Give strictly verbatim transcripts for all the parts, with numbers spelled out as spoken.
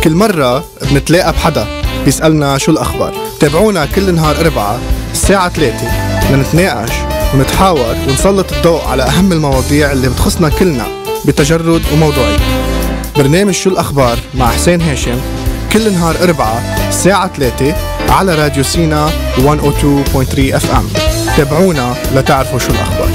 كل مرة بنتلاقى بحدا بيسألنا شو الأخبار. تابعونا كل نهار أربعة الساعة ثلاثة لنتناقش ونتحاور ونسلط الضوء على أهم المواضيع اللي بتخصنا كلنا بتجرد وموضوعية. برنامج شو الأخبار مع حسين هاشم كل نهار أربعة الساعة ثلاثة على راديو سينا مية واثنين فاصلة ثلاثة اف ام. تابعونا لتعرفوا شو الأخبار.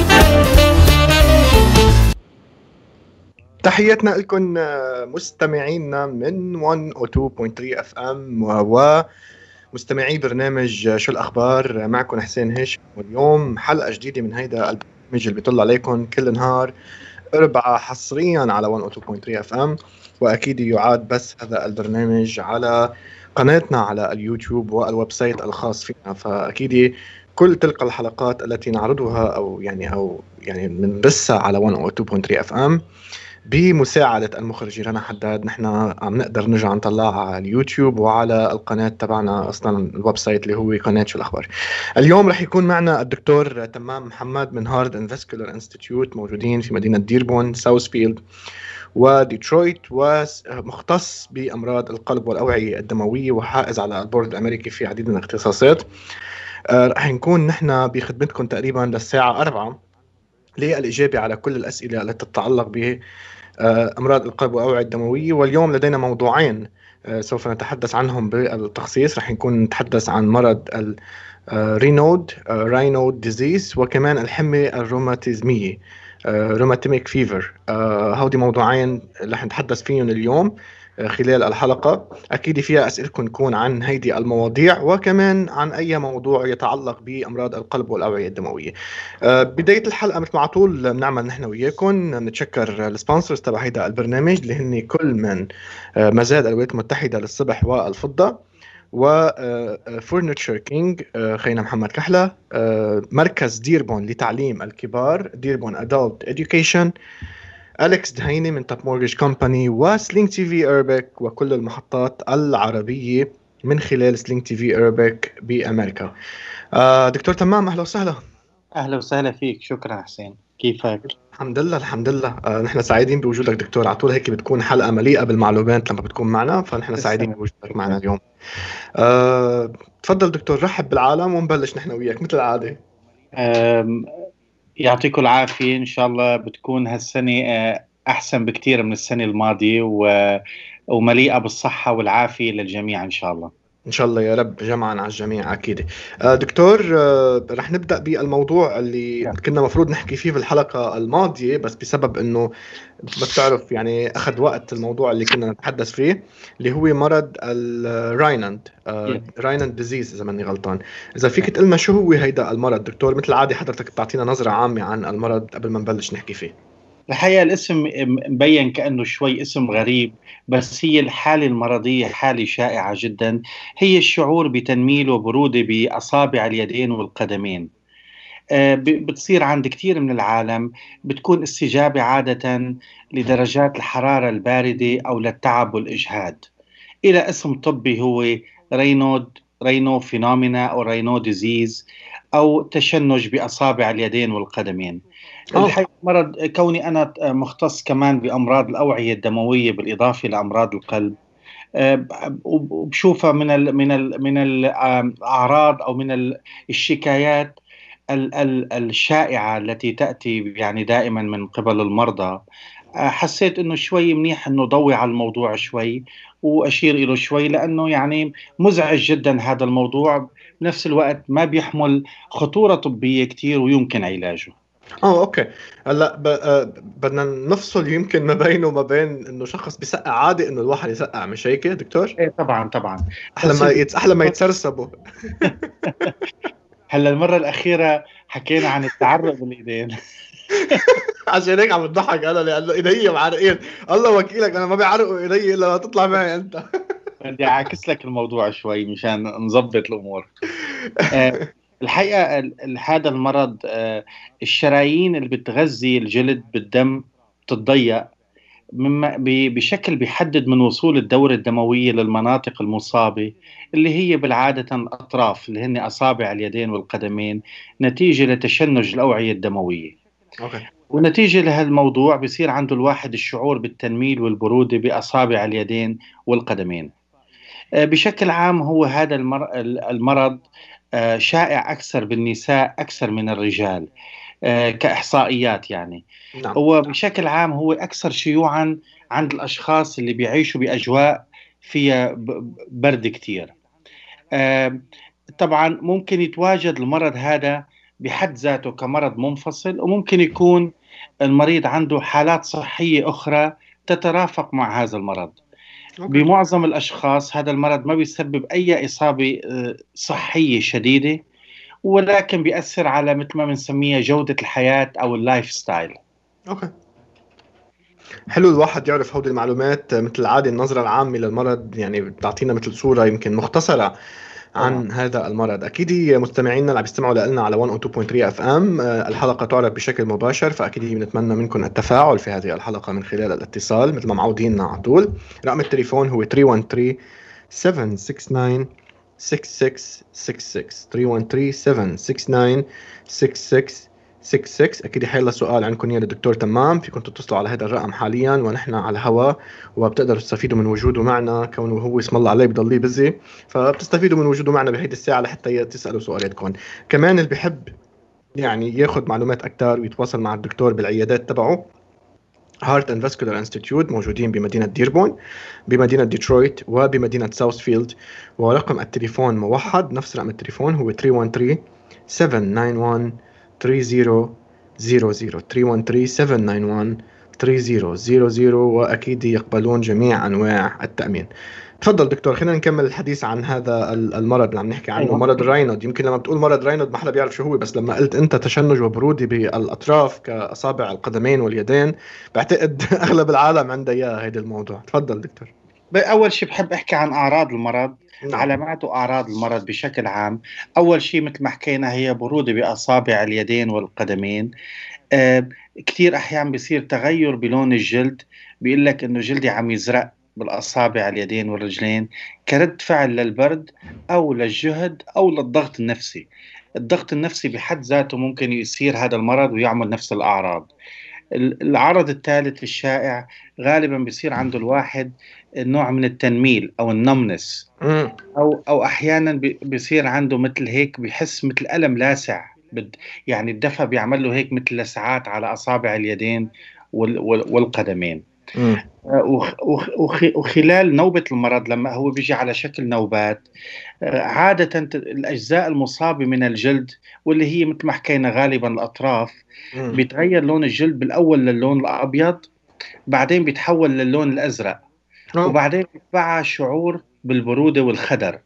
تحياتنا لكم مستمعينا من مية واثنين فاصلة ثلاثة اف ام ومستمعي برنامج شو الأخبار. معكم حسين هاشم، واليوم حلقة جديدة من هيدا البرنامج اللي بيطلع عليكم كل نهار أربعة حصريا على مية واثنين فاصلة ثلاثة اف ام. وأكيد يعاد بس هذا البرنامج على قناتنا على اليوتيوب والويب سايت الخاص فينا. فأكيد كل تلك الحلقات التي نعرضها أو يعني أو يعني بنبثها على مية واثنين فاصلة ثلاثة اف ام بمساعدة المخرج رنا حداد، نحن عم نقدر نرجع نطلعها على اليوتيوب وعلى القناة تبعنا أصلا الويب سايت اللي هو قناة شو الأخبار. اليوم رح يكون معنا الدكتور تمام محمد من هارد اند فاسكولار انستيتيوت، موجودين في مدينة ديربون ساوثفيلد وديترويت، ومختص بأمراض القلب والأوعية الدموية وحائز على البورد الأمريكي في عديد من الاختصاصات. رح نكون نحن بخدمتكم تقريبا للساعة أربعة للإجابة على كل الأسئلة التي تتعلق به أمراض القلب والأوعية الدموية. واليوم لدينا موضوعين سوف نتحدث عنهم بالتخصيص. رح نكون نتحدث عن مرض الرينود راينود ديزيز، وكمان الحمى الروماتيزمية روماتيميك فيفر. هودي موضوعين رح نتحدث فيهم اليوم خلال الحلقة. أكيد فيها أسئلتكم تكون عن هيدي المواضيع وكمان عن أي موضوع يتعلق بأمراض القلب والأوعية الدموية. بداية الحلقة مثل ما طول بنعمل نحن وياكم، نتشكر السبونسرز تبع هيدا البرنامج اللي هن كل من مزاد الولايات المتحدة للصبح والفضة، وفورنتشر كينج خينا محمد كحلة، مركز ديربون لتعليم الكبار ديربون أدلت إديوكيشن، أليكس دهيني من توب مورجج كومباني، وسلينج تي في أربك، وكل المحطات العربية من خلال سلينج تي في أربك بأمريكا. آه دكتور تمام، أهلا وسهلا. أهلا وسهلا فيك، شكرا حسين، كيفك؟ الحمد لله الحمد لله. آه نحن سعيدين بوجودك دكتور. على طول هيك بتكون حلقة مليئة بالمعلومات لما بتكون معنا، فنحن سعيدين بوجودك معنا اليوم. آه تفضل دكتور، رحب بالعالم ونبلش نحن وياك مثل العادة. يعطيكم العافية. إن شاء الله بتكون هالسنة أحسن بكتير من السنة الماضية ومليئة بالصحة والعافية للجميع إن شاء الله. إن شاء الله يا رب، جمعا على الجميع أكيد. دكتور، رح نبدأ بالموضوع اللي كنا مفروض نحكي فيه في الحلقة الماضية، بس بسبب إنه ما بتعرف يعني أخذ وقت الموضوع اللي كنا نتحدث فيه، اللي هو مرض الراينند راينند ديزيز إذا ماني غلطان. إذا فيك تقلنا شو هو هيدا المرض دكتور، مثل عادي حضرتك بتعطينا نظرة عامة عن المرض قبل ما نبلش نحكي فيه. الحقيقة الاسم مبين كأنه شوي اسم غريب، بس هي الحالة المرضية حالة شائعة جدا. هي الشعور بتنميل وبرودة بأصابع اليدين والقدمين. بتصير عند كثير من العالم، بتكون استجابة عادة لدرجات الحرارة الباردة أو للتعب والإجهاد. إلى اسم طبي هو رينود رينو فينومينا أو رينو ديزيز، أو تشنج بأصابع اليدين والقدمين. الحقيقة مرض كوني أنا مختص كمان بأمراض الأوعية الدموية بالإضافة لأمراض القلب، وبشوفها من ال من ال من الأعراض أو من الشكايات ال ال الشائعة التي تأتي يعني دائما من قبل المرضى. حسيت إنه شوي منيح إنه ضوي على الموضوع شوي وأشير إله شوي، لأنه يعني مزعج جدا هذا الموضوع، بنفس الوقت ما بيحمل خطورة طبية كتير ويمكن علاجه. اه اوكي. هلا بدنا نفصل يمكن ما بينه وما بين انه شخص بيسقع عادي، انه الواحد يسقع، مش هيك دكتور؟ ايه طبعا طبعا. احلى ما يتس... احلى ما يتسرسبوا. هلا المره الاخيره حكينا عن التعرق بالايدين. عشان هيك عم تضحك انا، لانه ايدي معرقين. الله وكيلك، انا ما بيعرقوا ايدي الا ما تطلع معي انت. بدي اعكس لك الموضوع شوي مشان نظبط الامور. آه الحقيقه هذا المرض، آه الشرايين اللي بتغذي الجلد بالدم بتتضيق، مما بشكل بيحدد من وصول الدورة الدموية للمناطق المصابة، اللي هي بالعادة الأطراف اللي هن أصابع اليدين والقدمين، نتيجة لتشنج الأوعية الدموية. أوكي. ونتيجة لهالموضوع بصير عنده الواحد الشعور بالتنميل والبرودة بأصابع اليدين والقدمين. آه، بشكل عام هو هذا المر- المرض آه، شائع أكثر بالنساء أكثر من الرجال، آه، كإحصائيات يعني. نعم. هو بشكل عام هو أكثر شيوعا عند الأشخاص اللي بيعيشوا بأجواء فيها ب- برد كتير. آه، طبعا ممكن يتواجد المرض هذا بحد ذاته كمرض منفصل، وممكن يكون المريض عنده حالات صحية أخرى تترافق مع هذا المرض. اوكي. بمعظم الأشخاص هذا المرض ما بيسبب أي إصابة آه، صحية شديدة، ولكن بيأثر على مثل ما بنسميها جودة الحياة أو اللايف ستايل. اوكي، حلو الواحد يعرف هودي المعلومات. مثل العادة النظرة العامة للمرض يعني بتعطينا مثل صورة يمكن مختصرة طبعا. عن هذا المرض. اكيد مستمعينا اللي عم يستمعوا لنا على مية واتنين فاصلة ثلاثة اف ام، الحلقه تعرض بشكل مباشر، فاكيد بنتمنى منكم التفاعل في هذه الحلقه من خلال الاتصال مثل ما معودين على طول. رقم التليفون هو ثلاثة واحد ثلاثة سبعة ستة تسعة ستة ستة ستة ستة ثلاثة واحد ثلاثة سبعة ستة تسعة ستة ستة ستة ستة. اكيد حيلا سؤال عندكم يا دكتور تمام فيكم تتصلوا على هذا الرقم حاليا ونحن على الهواء، وبتقدروا تستفيدوا من وجوده معنا كونه هو اسم الله عليه بضل بزي، فبتستفيدوا من وجوده معنا بهيدي الساعه لحتى تسالوا سؤالاتكم. كمان اللي بحب يعني ياخذ معلومات اكثر ويتواصل مع الدكتور بالعيادات تبعه، هارت اند فاسكولار انستيتيوت موجودين بمدينه ديربون، بمدينه ديترويت، وبمدينه ساوثفيلد. ورقم التليفون موحد، نفس رقم التليفون هو ثلاثة واحد ثلاثة سبعة تسعة واحد ثلاثة صفر صفر صفر ثلاثة واحد ثلاثة سبعة تسعة واحد ثلاثة صفر صفر صفر. واكيد يقبلون جميع انواع التامين. تفضل دكتور، خلينا نكمل الحديث عن هذا المرض اللي عم نحكي عنه، أيوة. مرض الراينود. يمكن لما بتقول مرض راينود ما حدا بيعرف شو هو، بس لما قلت انت تشنج وبرودة بالاطراف كاصابع القدمين واليدين بعتقد اغلب العالم عنده اياه هيدا الموضوع. تفضل دكتور. أول شيء بحب أحكي عن أعراض المرض، نعم. علامات وأعراض المرض بشكل عام. أول شيء مثل ما حكينا هي برودة بأصابع اليدين والقدمين. آه كثير أحيان بيصير تغير بلون الجلد، بيقول لك إنه جلدي عم يزرق بالأصابع اليدين والرجلين كرد فعل للبرد أو للجهد أو للضغط النفسي. الضغط النفسي بحد ذاته ممكن يصير هذا المرض ويعمل نفس الأعراض. العرض الثالث الشائع غالبا بيصير عنده الواحد نوع من التنميل او النمنس، مم. او او احيانا بي- بيصير عنده مثل هيك بيحس مثل الم لاسع. بد يعني الدفى بيعمل له هيك مثل لسعات على اصابع اليدين وال وال والقدمين. مم. وخ- وخ- وخ- وخلال نوبة المرض لما هو بيجي على شكل نوبات، آه، عادة ت- الأجزاء المصابة من الجلد واللي هي مثل ما حكينا غالبا الأطراف، مم. بيتغير لون الجلد بالأول للون الأبيض، بعدين بيتحول للون الأزرق، أوه. وبعدين بيتبعها شعور بالبرودة والخدر.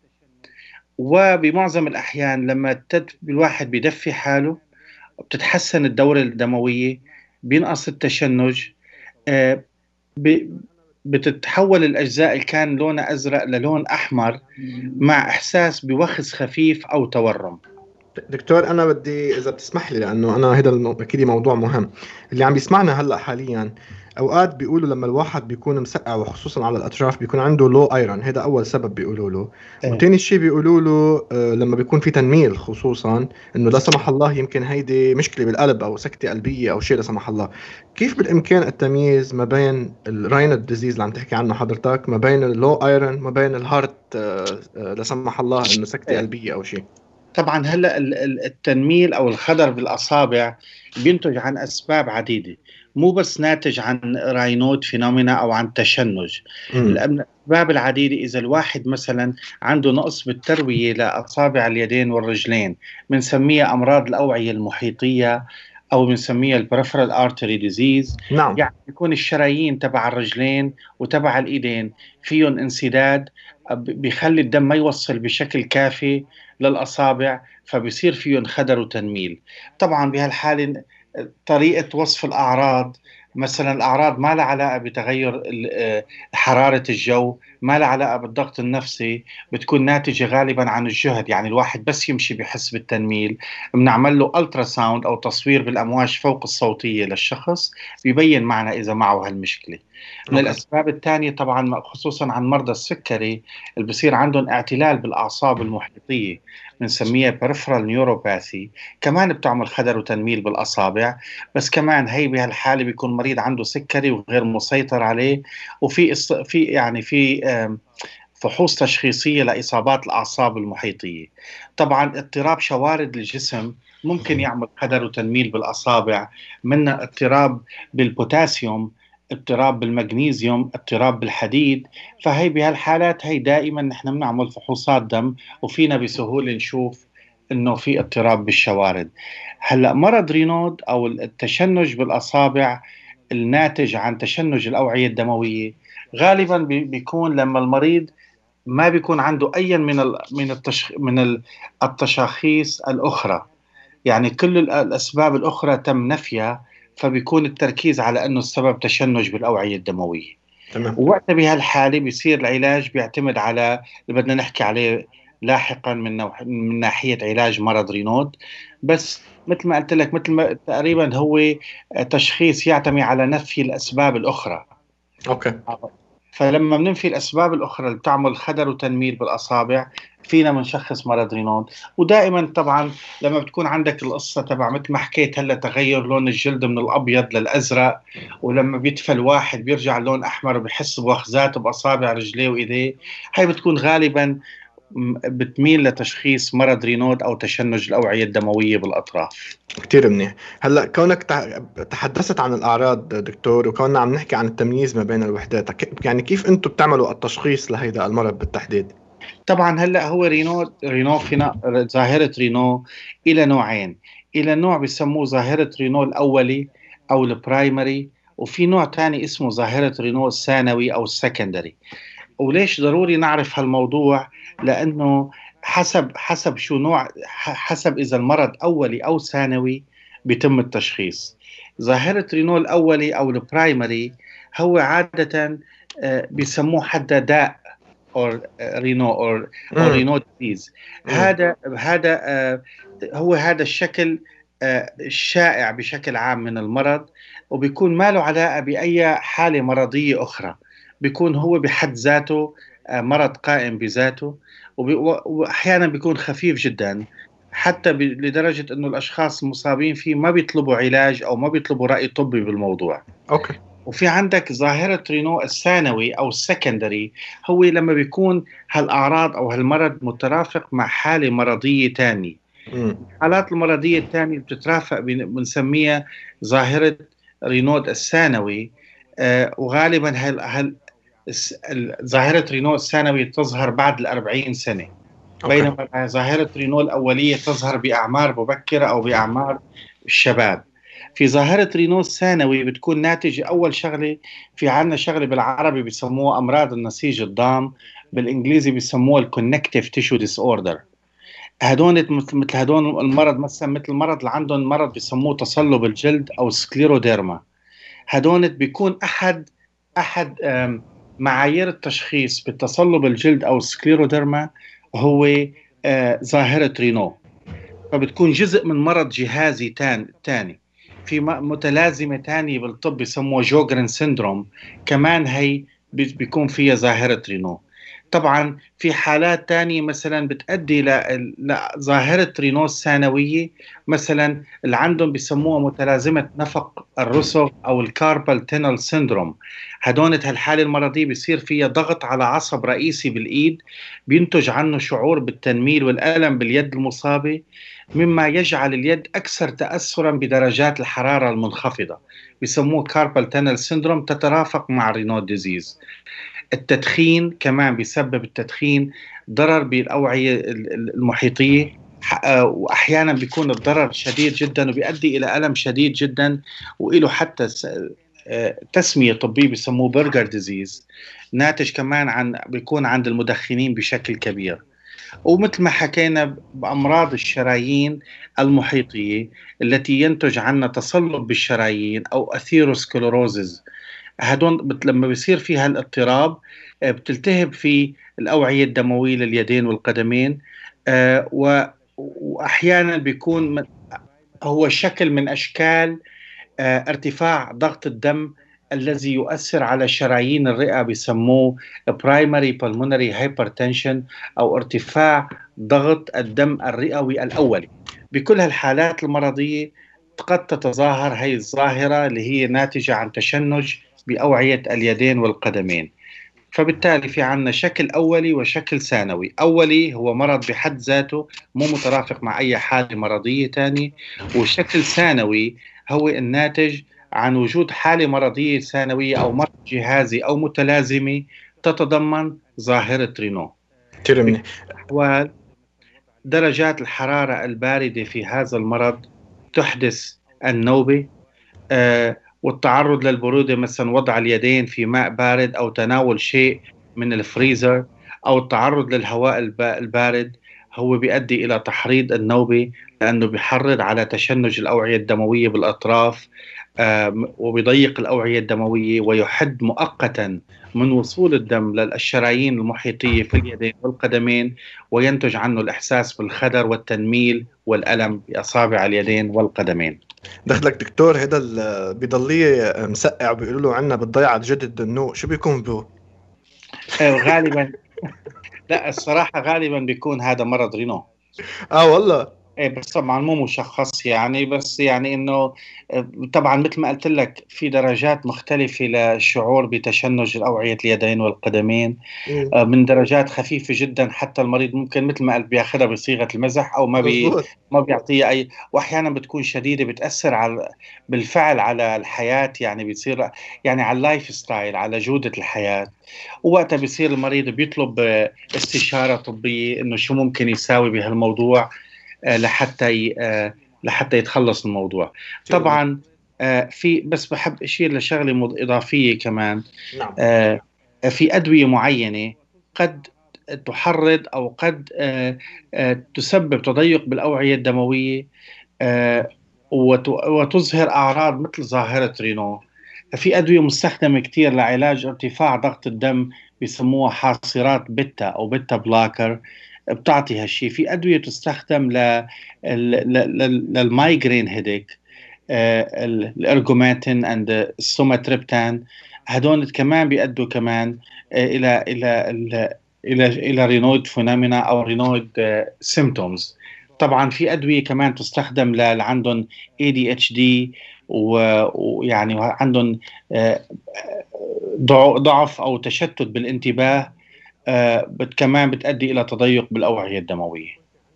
وبمعظم الأحيان لما التد... الواحد بيدفي حاله بتتحسن الدورة الدموية، بينقص التشنج، آه، ب... بتتحول الأجزاء اللي كان لونها أزرق للون أحمر مع إحساس بوخز خفيف أو تورم. دكتور انا بدي اذا بتسمح لي، لانه انا هذا المو... اكيد موضوع مهم. اللي عم بيسمعنا هلا حاليا اوقات بيقولوا لما الواحد بيكون مسقع وخصوصا على الاطراف بيكون عنده لو ايرون، هذا اول سبب بيقولوا له. إيه. وتاني شيء بيقولوا له آه، لما بيكون في تنميل خصوصا انه لا سمح الله يمكن هيدي مشكله بالقلب او سكته قلبيه او شيء لا سمح الله. كيف بالامكان التمييز ما بين الراينود ديزيز اللي عم تحكي عنه حضرتك، ما بين اللو ايرون، ما بين الهارت آه، آه، لا سمح الله انه سكته إيه. قلبيه او شيء؟ طبعا هلا ال- ال- التنميل او الخدر بالاصابع بينتج عن اسباب عديده، مو بس ناتج عن راينود فينومينا او عن تشنج. امم. الاسباب العديده اذا الواحد مثلا عنده نقص بالترويه لاصابع اليدين والرجلين، بنسميها امراض الاوعيه المحيطيه او بنسميها البريفرال ارتري ديزيز. نعم. يعني يكون الشرايين تبع الرجلين وتبع الايدين فيهم انسداد، ب- بيخلي الدم ما يوصل بشكل كافي للأصابع، فبيصير فيهم خدر وتنميل. طبعا بهالحالة طريقة وصف الأعراض، مثلا الأعراض ما لها علاقة بتغير ال- آه، حرارة الجو، ما لها علاقة بالضغط النفسي، بتكون ناتجة غالبا عن الجهد. يعني الواحد بس يمشي بحس بالتنميل، بنعمل له ألترا ساوند أو تصوير بالأمواج فوق الصوتية للشخص، بيبين معنا إذا معه هالمشكلة. من اوكي. الأسباب الثانية طبعا خصوصا عن مرضى السكري اللي بصير عندهم اعتلال بالأعصاب المحيطية، بنسميها peripheral neuropathy، كمان بتعمل خدر وتنميل بالأصابع. بس كمان هي بهالحالة بيكون مريض عنده سكري وغير مسيطر عليه، وفي إص- في يعني في آم، فحوص تشخيصية لإصابات الأعصاب المحيطية. طبعا اضطراب شوارد الجسم ممكن يعمل خدر وتنميل بالأصابع، منها اضطراب بالبوتاسيوم، اضطراب بالمغنيسيوم، اضطراب بالحديد. فهي بهالحالات هي دائما نحن بنعمل فحوصات دم وفينا بسهولة نشوف انه في اضطراب بالشوارد. هلا مرض رينود او التشنج بالاصابع الناتج عن تشنج الاوعية الدموية غالبا بي- بيكون لما المريض ما بيكون عنده أي من ال من التشخ من ال- التشاخيص الأخرى، يعني كل ال- الأسباب الأخرى تم نفيها، فبيكون التركيز على أنه السبب تشنج بالأوعية الدموية. تمام. ووقتها بهالحالة بيصير العلاج بيعتمد على اللي بدنا نحكي عليه لاحقا من نوع من ناحية علاج مرض رينود. بس مثل ما قلت لك، مثل ما تقريبا هو تشخيص يعتمد على نفي الأسباب الأخرى. اوكي. فلما بننفي الأسباب الأخرى اللي بتعمل خدر وتنميل بالأصابع فينا بنشخص مرض رينود. ودائما طبعا لما بتكون عندك القصة تبع مثل ما حكيت هلا تغير لون الجلد من الأبيض للأزرق، ولما بيدفى الواحد بيرجع اللون أحمر وبيحس بوخزات بأصابع رجليه وإيديه، هاي بتكون غالبا م- بتميل لتشخيص مرض رينود أو تشنج الأوعية الدموية بالأطراف. كتير منيح. هلا كونك تح- تحدثت عن الاعراض دكتور، وكوننا عم نحكي عن التمييز ما بين الوحدات، ك- يعني كيف انتم بتعملوا التشخيص لهيدا المرض بالتحديد؟ طبعا هلا هو رينو رينو فينا ظاهرة رينو إلى نوعين. إلى نوع بسموه ظاهرة رينو الأولي أو البرايمري، وفي نوع تاني اسمه ظاهرة رينو الثانوي أو السكندري. وليش ضروري نعرف هالموضوع؟ لأنه حسب حسب شو نوع، ح- حسب إذا المرض أولي أو ثانوي بيتم التشخيص. ظاهرة رينو الأولي أو البرايمري هو عادة آه، بيسموه حتى داء or رينو or or امم. رينو ديزيز. امم. هذا هذا آه، هو هذا الشكل آه، الشائع بشكل عام من المرض، وبيكون ما له علاقة بأي حالة مرضية أخرى. بيكون هو بحد ذاته آه، مرض قائم بذاته، وبي- و- وأحيانا بيكون خفيف جدا، حتى ب- لدرجة أنه الأشخاص المصابين فيه ما بيطلبوا علاج أو ما بيطلبوا رأي طبي بالموضوع. اوكي. وفي عندك ظاهرة رينو الثانوي أو السكندري، هو لما بيكون هالأعراض أو هالمرض مترافق مع حالة مرضية تانية. امم. الحالات المرضية التانية اللي بتترافق بن- بنسميها ظاهرة رينود الثانوي. آه وغالبا هال هال الس- ال- ظاهرة رينو الثانوي تظهر بعد الأربعين سنة، اوكي. بينما ظاهرة رينو الأولية تظهر بأعمار مبكرة أو بأعمار الشباب. في ظاهرة رينو الثانوي بتكون ناتجة أول شغلة، في عنا شغلة بالعربي بيسموها أمراض النسيج الضام، بالإنجليزي بيسموها الكونكتيف تيشو ديس أوردر. هدول مثل مثل هدول المرض، مثلا مثل المرض اللي عندهم مرض بيسموه تصلب الجلد أو سكليروديرما. هدول بيكون أحد أحد آم، معايير التشخيص بالتصلب الجلد أو السكليروديرما هو آه، ظاهرة رينو. فبتكون جزء من مرض جهازي تان تاني. في م- متلازمة تانية بالطب بيسموها جوجرن سيندروم، كمان هي بي- بيكون فيها ظاهرة رينو. طبعا في حالات تانية مثلا بتؤدي ل- لظاهرة رينو الثانوية، مثلا اللي عندهم بيسموها متلازمة نفق الرسغ أو الكاربال تينل سيندروم. هدول هالحالة المرضية بيصير فيها ضغط على عصب رئيسي بالإيد، بينتج عنه شعور بالتنميل والألم باليد المصابة، مما يجعل اليد أكثر تأثرا بدرجات الحرارة المنخفضة، بيسموه كاربال تانل سيندروم، تترافق مع رينود ديزيز. التدخين كمان بيسبب التدخين ضرر بالأوعية ال- ال- المحيطية، ح- آه، وأحيانا بيكون الضرر شديد جدا وبيؤدي إلى ألم شديد جدا، وإله حتى س- آه، تسمية طبية بيسموه برجر ديزيز، ناتج كمان عن بيكون عند المدخنين بشكل كبير. ومثل ما حكينا بأمراض الشرايين المحيطية التي ينتج عنها تصلب بالشرايين أو أثيروسكلوروزز. هدول بت- لما بيصير فيها الاضطراب آه، بتلتهب في الأوعية الدموية لليدين والقدمين. آه، و- وأحيانا بيكون من- هو شكل من أشكال آه، ارتفاع ضغط الدم الذي يؤثر على شرايين الرئة بيسموه primary pulmonary hypertension أو ارتفاع ضغط الدم الرئوي الأولي. بكل هالحالات المرضية قد تتظاهر هي الظاهرة اللي هي ناتجة عن تشنج بأوعية اليدين والقدمين. فبالتالي في عنا شكل أولي وشكل ثانوي. أولي هو مرض بحد ذاته مو مترافق مع أي حالة مرضية تانية، والشكل ثانوي هو الناتج عن وجود حالة مرضية ثانوية أو مرض جهازي أو متلازمة تتضمن ظاهرة رينو. ترمني أحوال درجات الحرارة الباردة في هذا المرض تحدث النوبة، آه والتعرض للبرودة، مثلا وضع اليدين في ماء بارد أو تناول شيء من الفريزر أو التعرض للهواء البارد هو بيؤدي إلى تحريض النوبة، لأنه بيحرض على تشنج الأوعية الدموية بالأطراف آه وبيضيق الأوعية الدموية ويحد مؤقتا من وصول الدم للشرايين المحيطية في اليدين والقدمين، وينتج عنه الإحساس بالخدر والتنميل والألم بأصابع اليدين والقدمين. دخلك دكتور، هذا بضليه مسقع بيقولوا له عنا بالضيعة جد الدنوق، شو بيكون بو؟ غالبا لا الصراحة غالبا بيكون هذا مرض رينو. اه والله. ايه بس طبعا مو مشخص يعني، بس يعني انه طبعا مثل ما قلت لك في درجات مختلفة للشعور بتشنج الأوعية اليدين والقدمين. مم. من درجات خفيفة جدا حتى المريض ممكن مثل ما قلت بياخذها بصيغة المزح او ما بي مظبوط. ما بيعطيها اي، واحيانا بتكون شديدة بتأثر على بالفعل على الحياة، يعني بيصير يعني على اللايف ستايل، على جودة الحياة. ووقتها بيصير المريض بيطلب استشارة طبية انه شو ممكن يساوي بهالموضوع لحتى لحتى يتخلص من الموضوع. طبعا في بس بحب اشير لشغله اضافيه كمان. نعم. في ادويه معينه قد تحرض او قد تسبب تضيق بالاوعيه الدمويه وتظهر اعراض مثل ظاهره رينو. في ادويه مستخدمه كثير لعلاج ارتفاع ضغط الدم بيسموها حاصرات بيتا او بيتا بلاكر، بتعطي هالشيء. في أدوية تستخدم للمايجرين هيديك، الارجوماتين اند السوماتريبتان، هدول كمان بيأدوا كمان إلى إلى إلى إلى رينويد فينومينا أو رينويد سيمتومز. طبعا في أدوية كمان تستخدم اللي عندهم إيه دي إتش دي ويعني عندهم ضعف أو تشتت بالانتباه، آه بت كمان بتؤدي إلى تضيق بالأوعية الدموية.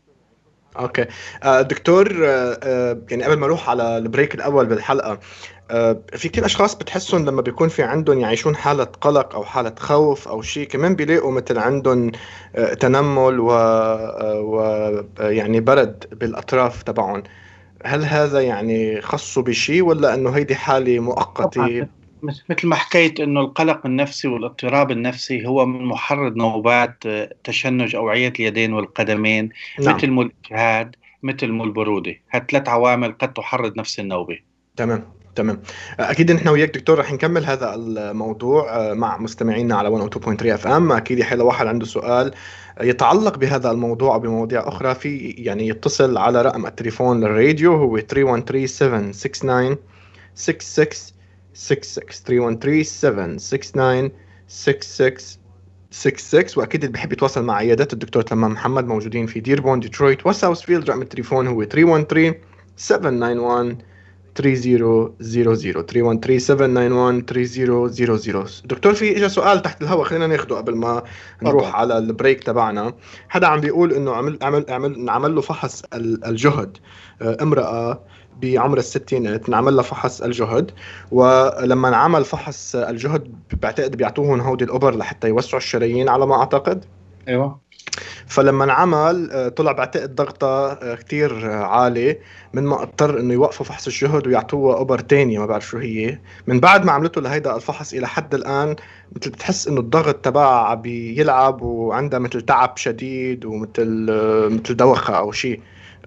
اوكي. آه دكتور، آه آه يعني قبل ما اروح على البريك الاول بالحلقه، آه في كتير اشخاص بتحسهم لما بيكون في عندهم يعيشون حاله قلق او حاله خوف او شيء، كمان بيلاقوا مثل عندهم آه تنمل و, آه و آه يعني برد بالاطراف تبعهم. هل هذا يعني خصه بشيء ولا انه هيدي حاله مؤقته؟ طبعا مثل ما حكيت انه القلق النفسي والاضطراب النفسي هو من محرض نوبات تشنج اوعيه اليدين والقدمين، نعم. مثل الاجهاد مثل البروده. هالثلاث عوامل قد تحرض نفس النوبه. تمام تمام. اكيد نحن وياك دكتور رح نكمل هذا الموضوع مع مستمعينا على مية اثنين فاصلة ثلاثة اف ام. اكيد حيلا واحد عنده سؤال يتعلق بهذا الموضوع او بمواضيع اخرى، في يعني يتصل على رقم التليفون للراديو هو ثلاثة واحد ثلاثة سبعة ستة تسعة ستة ستة ستة ستة ثلاثة واحد ثلاثة سبعة ستة تسعة ستة ستة ستة ستة. واكيد اللي بحب يتواصل مع عيادات الدكتور تمام محمد موجودين في ديربون ديترويت وساوثفيلد، رقم التليفون هو ثلاثة واحد ثلاثة سبعة تسعة واحد ثلاثة صفر صفر صفر ثلاثة واحد ثلاثة سبعة تسعة واحد ثلاثة صفر صفر صفر. دكتور في اجى سؤال تحت الهواء، خلينا ناخده قبل ما نروح طبعا. على البريك تبعنا. حدا عم بيقول انه عمل عمل عمل نعمل له فحص الجهد، امرأة بعمر الستينات نعمل لها فحص الجهد، ولما نعمل فحص الجهد بعتقد بيعطوهم هودي الابر لحتى يوسعوا الشرايين على ما اعتقد. ايوه. فلما انعمل طلع بعتقد ضغطها كتير عالي، من ما اضطر انه يوقفوا فحص الجهد ويعطوها ابر تانية ما بعرف شو هي. من بعد ما عملته لهيدا الفحص الى حد الان مثل بتحس انه الضغط تبعها بيلعب وعندها مثل تعب شديد ومثل مثل دوخة او شيء،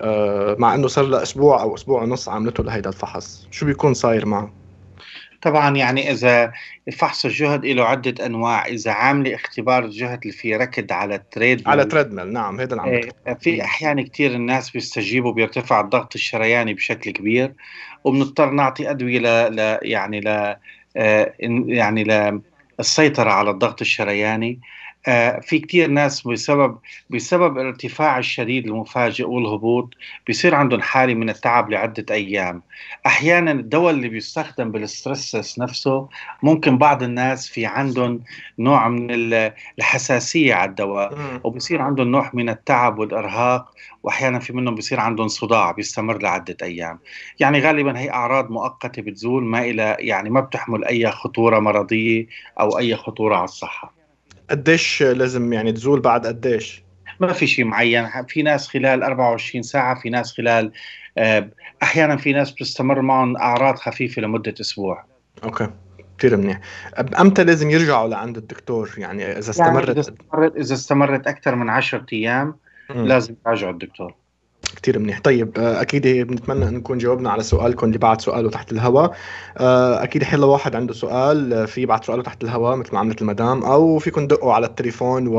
مع انه صار لها اسبوع او اسبوع ونص عملته لهيدا الفحص. شو بيكون صاير معه؟ طبعا يعني إذا فحص الجهد له عدة أنواع. إذا عاملة اختبار الجهد اللي في ركض على التريد على تريدميل، نعم هذا اللي عم بتكلم. في أحيان كتير الناس بيستجيبوا بيرتفع الضغط الشرياني بشكل كبير، وبنضطر نعطي أدوية ل... ل... يعني ل... يعني للسيطرة على الضغط الشرياني. في كتير ناس بسبب بسبب الارتفاع الشديد المفاجئ والهبوط بيصير عندهم حالة من التعب لعدة أيام. أحيانا الدواء اللي بيستخدم بالستريس نفسه ممكن بعض الناس في عندهم نوع من الحساسية على الدواء، وبيصير عندهم نوع من التعب والإرهاق، وأحيانا في منهم بيصير عندهم صداع بيستمر لعدة أيام. يعني غالبا هي أعراض مؤقتة بتزول، ما إلى يعني ما بتحمل أي خطورة مرضية أو أي خطورة على الصحة. قديش لازم يعني تزول بعد قديش؟ ما في شيء معين، في ناس خلال أربعة وعشرين ساعة، في ناس خلال أحيانا في ناس بتستمر معهم أعراض خفيفة لمدة أسبوع. أوكي، كثير منيح. أمتى لازم يرجعوا لعند الدكتور؟ يعني إذا استمرت يعني إذا استمرت إذا استمرت أكثر من عشرة أيام م. لازم يراجعوا الدكتور. كتير منيح. طيب أكيد بنتمنى أن نكون جاوبنا على سؤالكم اللي بعت سؤاله تحت الهواء. أكيد حلا واحد عنده سؤال في بعت سؤاله تحت الهواء مثل ما عملت المدام، أو فيكم دقوا على التليفون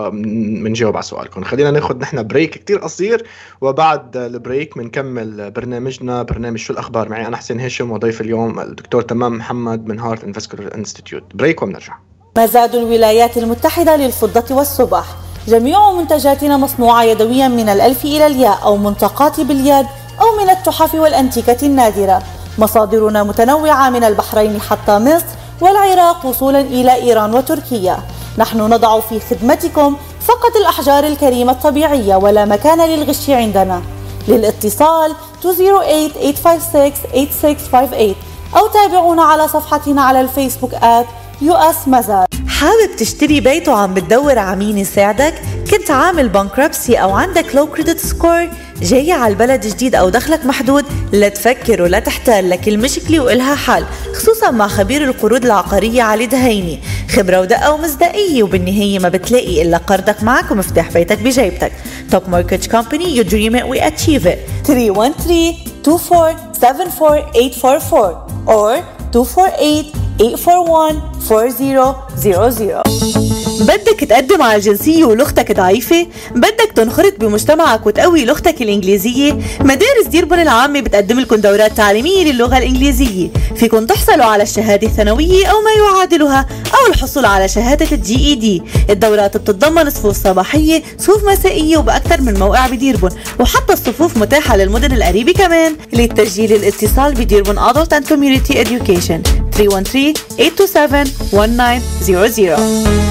ومنجاوب على سؤالكم. خلينا ناخد نحن بريك كتير قصير، وبعد البريك منكمل برنامجنا، برنامج شو الأخبار. معي أنا حسين هاشم، وضيف اليوم الدكتور تمام محمد من هارت اند فاسكولار انستيتيوت. بريك وبنرجع. مزاد الولايات المتحدة للفضة والصبح، جميع منتجاتنا مصنوعة يدويا من الألف إلى الياء أو منتقات باليد أو من التحف والأنتيكة النادرة. مصادرنا متنوعة من البحرين حتى مصر والعراق وصولا إلى إيران وتركيا. نحن نضع في خدمتكم فقط الأحجار الكريمة الطبيعية، ولا مكان للغش عندنا. للاتصال اثنين صفر ثمانية ثمانية خمسة ستة ثمانية ستة خمسة ثمانية أو تابعونا على صفحتنا على الفيسبوك آت يو إس مزاد. حابب تشتري بيت وعم بتدور على مين يساعدك؟ كنت عامل بانكربسي أو عندك لو كريدت سكور؟ جاي على البلد جديد أو دخلك محدود؟ لا تفكر ولا تحتال، لك المشكلة وإلها حل، خصوصا مع خبير القروض العقارية علي دهيني. خبرة ودقة ومصداقية، وبالنهاية ما بتلاقي إلا قرضك معك ومفتاح بيتك بجيبتك. توب مورتجج كومباني، you dream it we achieve it. three one three two four seven four eight four four or two four eight eight four one four zero zero zero. بدك تقدم على الجنسية ولغتك ضعيفة؟ بدك تنخرط بمجتمعك وتقوي لغتك الإنجليزية؟ مدارس ديربون العامة بتقدم لكم دورات تعليمية للغة الإنجليزية. فيكم تحصلوا على الشهادة الثانوية أو ما يعادلها، أو الحصول على شهادة الجي إي دي. الدورات بتتضمن صفوف صباحية، صفوف مسائية، وبأكثر من موقع بديربون، وحتى الصفوف متاحة للمدن القريبة كمان. للتسجيل الاتصال بديربون Adult and Community Education three one three eight two seven one nine zero zero.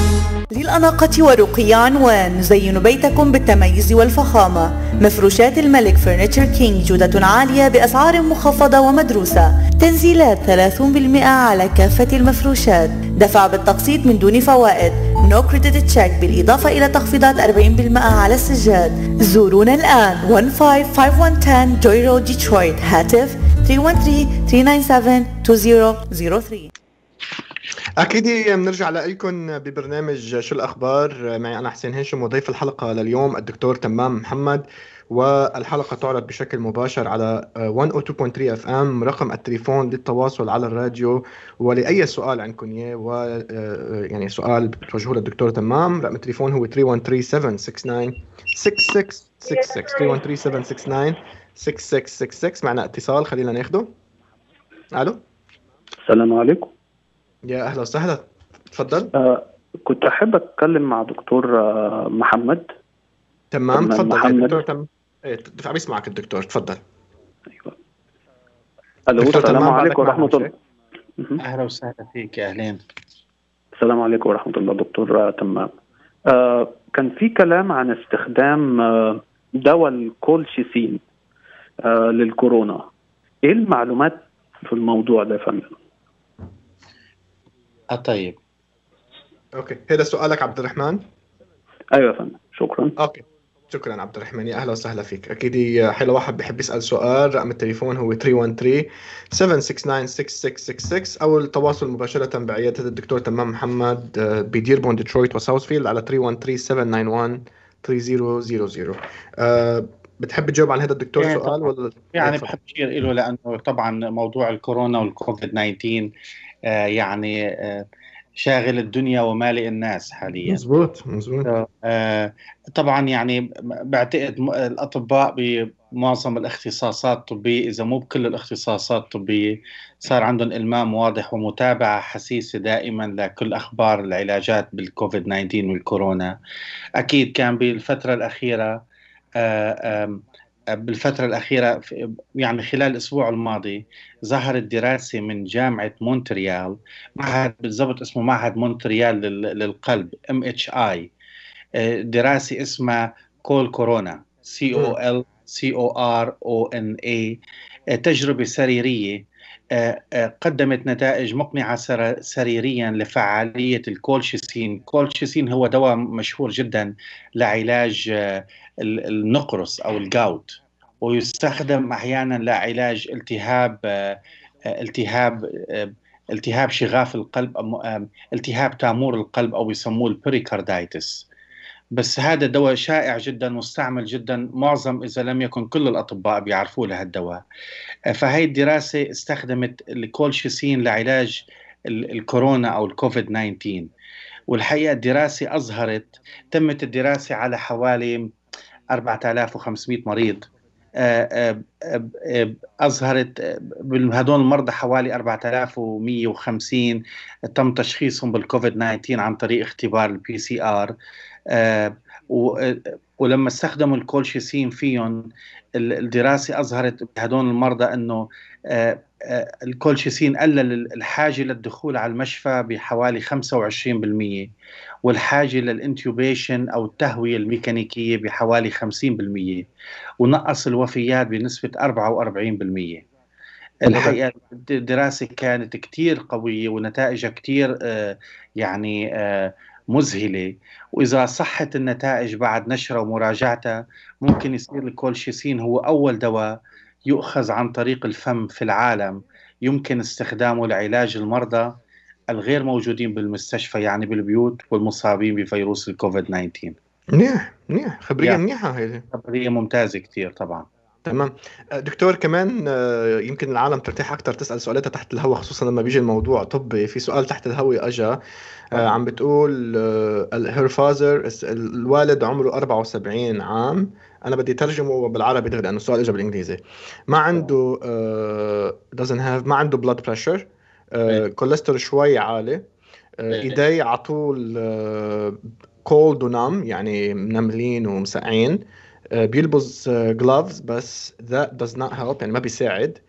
للأناقة والرقي عنوان، نزين بيتكم بالتميز والفخامة. مفروشات الملك فرنتشر كينج، جودة عالية بأسعار مخفضة ومدروسة. تنزيلات ثلاثين بالمئة على كافة المفروشات. دفع بالتقسيط من دون فوائد. نو كريدت تشيك، بالإضافة إلى تخفيضات أربعين بالمئة على السجاد. زورونا الآن one five five one one zero جوي رود ديترويت. هاتف three one three three nine seven two zero zero three. أكيد بنرجع لكم ببرنامج شو الأخبار. معي أنا حسين هاشم، وضيف الحلقة لليوم الدكتور تمام محمد، والحلقة تعرض بشكل مباشر على one oh two point three إف إم. رقم التليفون للتواصل على الراديو ولأي سؤال عندكم إياه، ويعني سؤال بتوجهوه للدكتور تمام، رقم التليفون هو three one three seven six nine six six six six three one three seven six nine six six six six. معنا اتصال، خلينا ناخده. ألو، السلام عليكم. يا أهلا وسهلا، تفضل. آه كنت أحب أتكلم مع دكتور آه محمد. تمام، تفضل يا دكتور. تم ايه عم يسمعك الدكتور، تفضل. ايوه. الو، السلام عليكم ورحمه الله. اهلا وسهلا فيك. اهلين. السلام عليكم ورحمه الله دكتور تمام. آه كان في كلام عن استخدام آه دواء الكولشيسين آه للكورونا. ايه المعلومات في الموضوع ده يا فندم؟ اه طيب، اوكي، هذا سؤالك عبد الرحمن؟ ايوه يا فندم، شكرا. اوكي، شكرا عبد الرحمن، يا اهلا وسهلا فيك. اكيد حلو واحد بيحب يسال سؤال، رقم التليفون هو three one three seven six nine six six six six، او التواصل مباشره بعياده الدكتور تمام محمد بديربون ديترويت وساوثفيلد على three one three seven nine one three zero zero zero. أه بتحب تجاوب عن هذا الدكتور يعني سؤال ولا؟ يعني بحب اشير له، لانه طبعا موضوع الكورونا والكوفيد تسعة عشر آه يعني آه شاغل الدنيا ومالئ الناس حاليا. مزبوط مزبوط. آه طبعا يعني بعتقد الأطباء بمعظم الاختصاصات الطبية، إذا مو بكل الاختصاصات الطبية، صار عندهم إلمام واضح ومتابعة حسيسة دائما لكل أخبار العلاجات بالكوفيد تسعة عشر والكورونا. أكيد كان بالفترة الأخيرة آه بالفترة الأخيرة يعني خلال الأسبوع الماضي ظهرت دراسة من جامعة مونتريال، معهد بالضبط اسمه معهد مونتريال للقلب إم إتش آي، دراسة اسمها كول كورونا سي أو إل سي أو آر أو إن إيه، تجربة سريرية قدمت نتائج مقنعة سريريا لفعالية الكولشيسين. كولشيسين هو دواء مشهور جدا لعلاج النقرس أو الجاوت، ويستخدم أحيانا لعلاج التهاب التهاب التهاب شغاف القلب، التهاب تامور القلب، أو يسموه البريكاردايتس. بس هذا دواء شائع جدا مستعمل جدا، معظم إذا لم يكن كل الأطباء بيعرفوا له الدواء. فهي الدراسة استخدمت الكولشيسين لعلاج الكورونا أو الكوفيد تسعة عشر، والحقيقة الدراسة أظهرت تمت الدراسة على حوالي أربعة آلاف وخمسمئة مريض. أظهرت بهدول المرضى حوالي أربعة آلاف ومئة وخمسين تم تشخيصهم بالكوفيد تسعة عشر عن طريق اختبار البي سي آر، ولما استخدموا الكولشيسين فيهم الدراسة أظهرت بهدول المرضى أنه الكولشيسين قلل الحاجة للدخول على المشفى بحوالي خمسة وعشرين بالمئة، والحاجة للانتيوبيشن أو التهوية الميكانيكية بحوالي خمسين بالمئة، ونقص الوفيات بنسبة أربعة وأربعين بالمئة. الحقيقة الدراسة كانت كتير قوية ونتائجها كتير يعني مذهلة، وإذا صحت النتائج بعد نشرها ومراجعتها ممكن يصير الكولشيسين هو أول دواء يؤخذ عن طريق الفم في العالم يمكن استخدامه لعلاج المرضى الغير موجودين بالمستشفى، يعني بالبيوت، والمصابين بفيروس الكوفيد تسعة عشر. منيح منيح، خبرية منيحة هذه، خبرية ممتازة كتير طبعا. تمام دكتور. كمان يمكن العالم ترتاح أكتر تسأل سؤالاتها تحت الهواء، خصوصا لما بيجي الموضوع طبي. في سؤال تحت الهواء أجا عم بتقول her father، الوالد عمره أربعة وسبعين عام، أنا بدي ترجمه بالعربي دغري لأنه السؤال إجا بالإنجليزي. ما عنده uh, doesn't have ما عنده blood pressure، كوليسترول شوي عالي، إيدي عطول cold ونام، يعني منملين ومسقعين، بيلبس gloves بس that does not help، يعني ما بيساعد.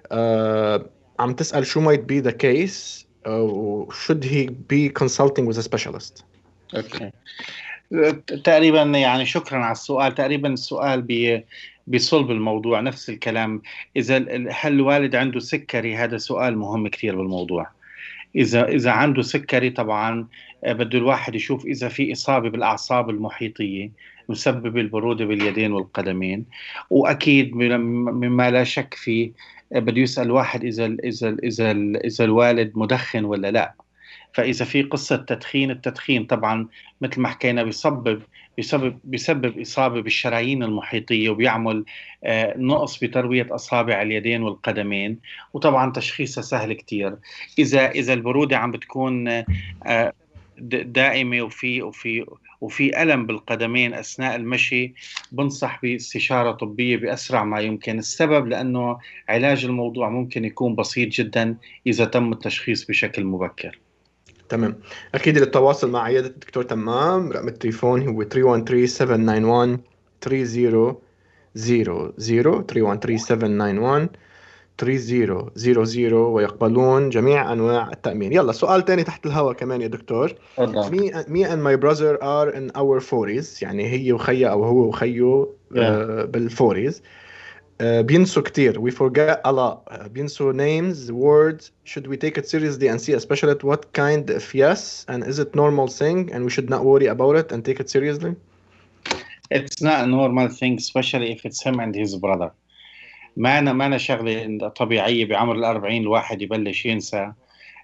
عم تسأل شو might be the case أو should he be consulting with a specialist. أوكي. تقريبا يعني شكرا على السؤال. تقريبا السؤال بي بصلب الموضوع نفس الكلام. إذا هل الوالد عنده سكري، هذا سؤال مهم كثير بالموضوع. إذا إذا عنده سكري طبعا بده الواحد يشوف إذا في إصابة بالأعصاب المحيطية مسبب البرودة باليدين والقدمين، وأكيد مما لا شك فيه بده يسأل الواحد إذا إذا إذا إذا الوالد مدخن ولا لا. فإذا في قصة تدخين، التدخين طبعا مثل ما حكينا بيسبب بيسبب بيسبب إصابة بالشرايين المحيطية، وبيعمل آه نقص بتروية أصابع اليدين والقدمين، وطبعا تشخيصها سهل كتير. إذا إذا البرودة عم بتكون آه دائمة وفي وفي وفي ألم بالقدمين أثناء المشي، بنصح باستشارة طبية بأسرع ما يمكن. السبب لأنه علاج الموضوع ممكن يكون بسيط جدا إذا تم التشخيص بشكل مبكر. تمام. أكيد للتواصل مع عيادة الدكتور تمام رقم التليفون هو ثلاثة واحد ثلاثة سبعة تسعة واحد ثلاثة صفر صفر صفر ثلاثة واحد ثلاثة سبعة تسعة واحد ثلاثة صفر صفر صفر، ويقبلون جميع أنواع التأمين. يلا سؤال تاني تحت الهواء كمان يا دكتور. me, me and my brother are in our forties، يعني هي وخيا أو هو وخيه yeah. uh, بالفوريز. Uh, بينسوا كتير، we forget a lot. Uh, بينسوا names, words. Should we take it seriously and see a specialist? What kind? If yes, and is it normal thing and we should not worry about it and take it seriously? It's not a normal thing, especially if it's him and his brother. ما أنا ما أنا شغلة طبيعية بعمر الأربعين الواحد يبلش ينسى.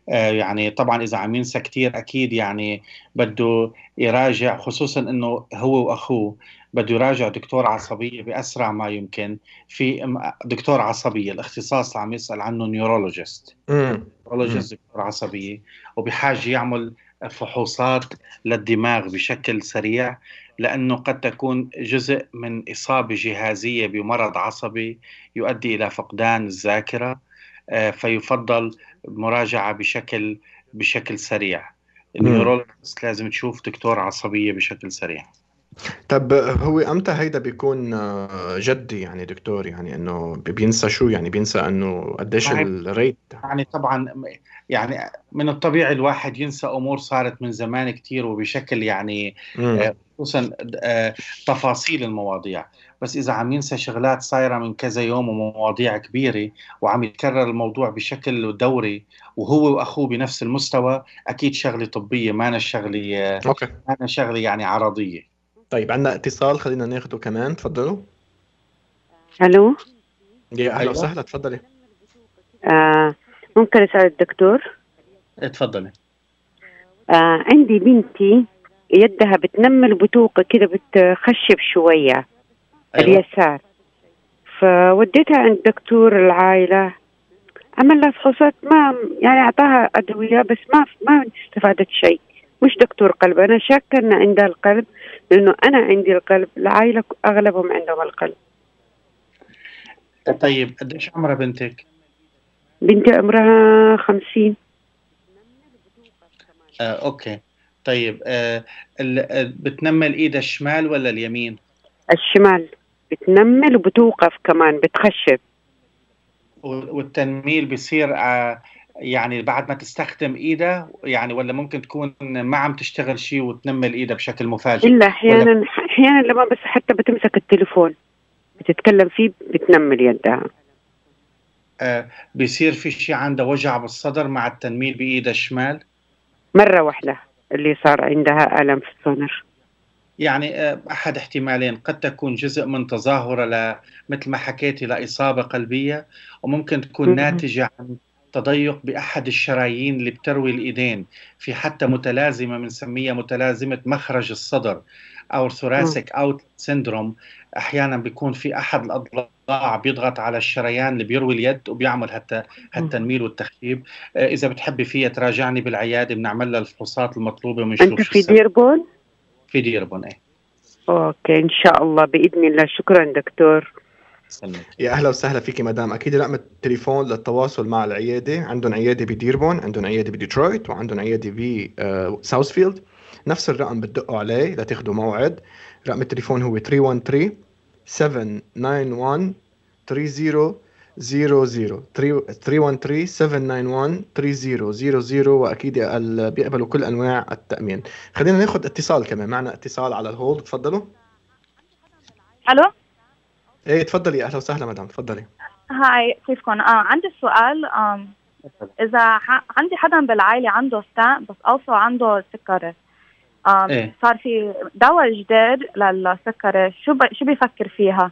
آه يعني طبعا اذا عم ينسى كثير اكيد يعني بده يراجع، خصوصا انه هو واخوه بده يراجع دكتور عصبيه باسرع ما يمكن. في دكتور عصبيه، الاختصاص اللي عم يسال عنه نيورولوجيست، نيورولوجيست دكتور عصبيه، وبحاجه يعمل فحوصات للدماغ بشكل سريع، لأنه قد تكون جزء من إصابة جهازية بمرض عصبي يؤدي إلى فقدان الذاكرة. فيفضل مراجعة بشكل بشكل سريع. النيورولوجيست لازم تشوف دكتور عصبية بشكل سريع. طب هو امتى هيدا بيكون جدي يعني دكتور؟ يعني انه بينسى شو؟ يعني بينسى انه قديش الريت؟ يعني طبعا يعني من الطبيعي الواحد ينسى امور صارت من زمان كتير وبشكل يعني خصوصا تفاصيل المواضيع، بس اذا عم ينسى شغلات صايره من كذا يوم ومواضيع كبيره وعم يتكرر الموضوع بشكل دوري وهو واخوه بنفس المستوى، اكيد شغله طبيه، ما أنا شغله اوكي ما أنا شغله يعني عرضيه. طيب عندنا اتصال، خلينا ناخده كمان. تفضلوا. الو، يا اهلا وسهلا، تفضلي. آه ممكن اسال الدكتور؟ اتفضلي. آه عندي بنتي يدها بتنمل بتوقة كده، بتخشب شوية. أيوة. اليسار. فوديتها عند دكتور العائلة، عمل لها فحوصات، ما يعني أعطاها أدوية بس ما ما استفادت شيء. مش دكتور قلب، أنا شاكة إن عندها القلب، لأنه أنا عندي القلب، العائلة أغلبهم عندهم القلب. طيب قديش عمرها بنتك؟ بنتي عمرها خمسين. آه، أوكي. طيب آه، بتنمل إيدها الشمال ولا اليمين؟ الشمال بتنمل وبتوقف كمان، بتخشب. والتنميل بيصير آه يعني بعد ما تستخدم ايدها يعني، ولا ممكن تكون ما عم تشتغل شيء وتنمل ايدها بشكل مفاجئ؟ الا احيانا احيانا لما بس حتى بتمسك التليفون بتتكلم فيه بتنمل يدها. آه بيصير في شيء عندها وجع بالصدر مع التنميل بايدها الشمال؟ مره واحده اللي صار عندها الم في الصدر. يعني آه احد احتمالين، قد تكون جزء من تظاهره ل مثل ما حكيتي لاصابه قلبيه، وممكن تكون م- ناتجه عن تضيق بأحد الشرايين اللي بتروي الإيدين. في حتى متلازمة بنسميها متلازمة مخرج الصدر أو ثوراسيك أوت سيندروم. أحيانا بيكون في أحد الأضلاع بيضغط على الشريان اللي بيروي اليد وبيعمل حتى التنميل والتخشيب. إذا بتحبي فيها تراجعني بالعيادة، بنعمل لها الفحوصات المطلوبة ونشوف. أنت في ديربون؟ في ديربون إيه. أوكي إن شاء الله بإذن الله. شكرا دكتور. يا اهلا وسهلا فيكي مدام. اكيد رقم التليفون للتواصل مع العياده، عندهم عياده بديربون، عندهم عياده بديترويت، وعندهم عياده ب ساوثفيلد. نفس الرقم بتدقوا عليه لتاخذوا موعد. رقم التليفون هو ثلاثة واحد ثلاثة سبعة تسعة واحد ثلاثة صفر صفر صفر ثلاثة واحد ثلاثة سبعة تسعة واحد ثلاثة صفر صفر صفر. واكيد بيقبلوا كل انواع التامين. خلينا ناخذ اتصال كمان، معنا اتصال على الهولد. تفضلوا. الو. ايه تفضلي. اهلا وسهلا مدام، تفضلي. هاي كيفكم؟ اه عندي سؤال. آه اذا ح... عندي حدا بالعائله عنده ستان بس اوصى عنده سكري، آه إيه؟ صار في دواء جديد للسكري، شو ب... شو بيفكر فيها؟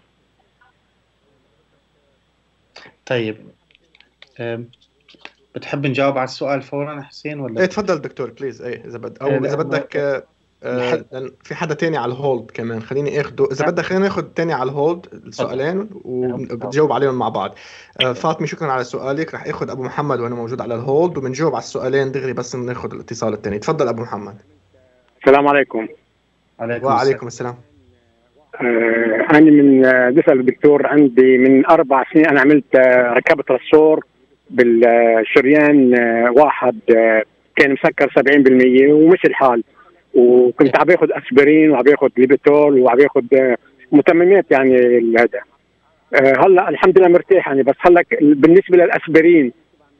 طيب آه بتحب نجاوب على السؤال فورا حسين ولا؟ ايه تفضل دكتور بليز. ايه اذا بد او إيه اذا بدك آه آه في حدا تاني على الهولد كمان، خليني اخده. اذا بدك خلينا ناخذ تاني على الهولد السؤالين وبتجاوب عليهم مع بعض. آه فاطمه شكرا على سؤالك. رح اخذ ابو محمد وانا موجود على الهولد، وبنجاوب على السؤالين دغري بس بناخذ الاتصال الثاني. تفضل ابو محمد. السلام عليكم. عليكم وعليكم السلام. آه انا من آه بسال الدكتور، عندي من اربع سنين انا عملت آه ركبت رسور بالشريان آه واحد آه كان مسكر سبعين بالمية ومشي الحال، وكنت عم باخذ اسبرين وعم باخذ ليبيتول وعم باخذ متممات يعني هذا. أه هلا الحمد لله مرتاح يعني. بس هلا بالنسبه للاسبرين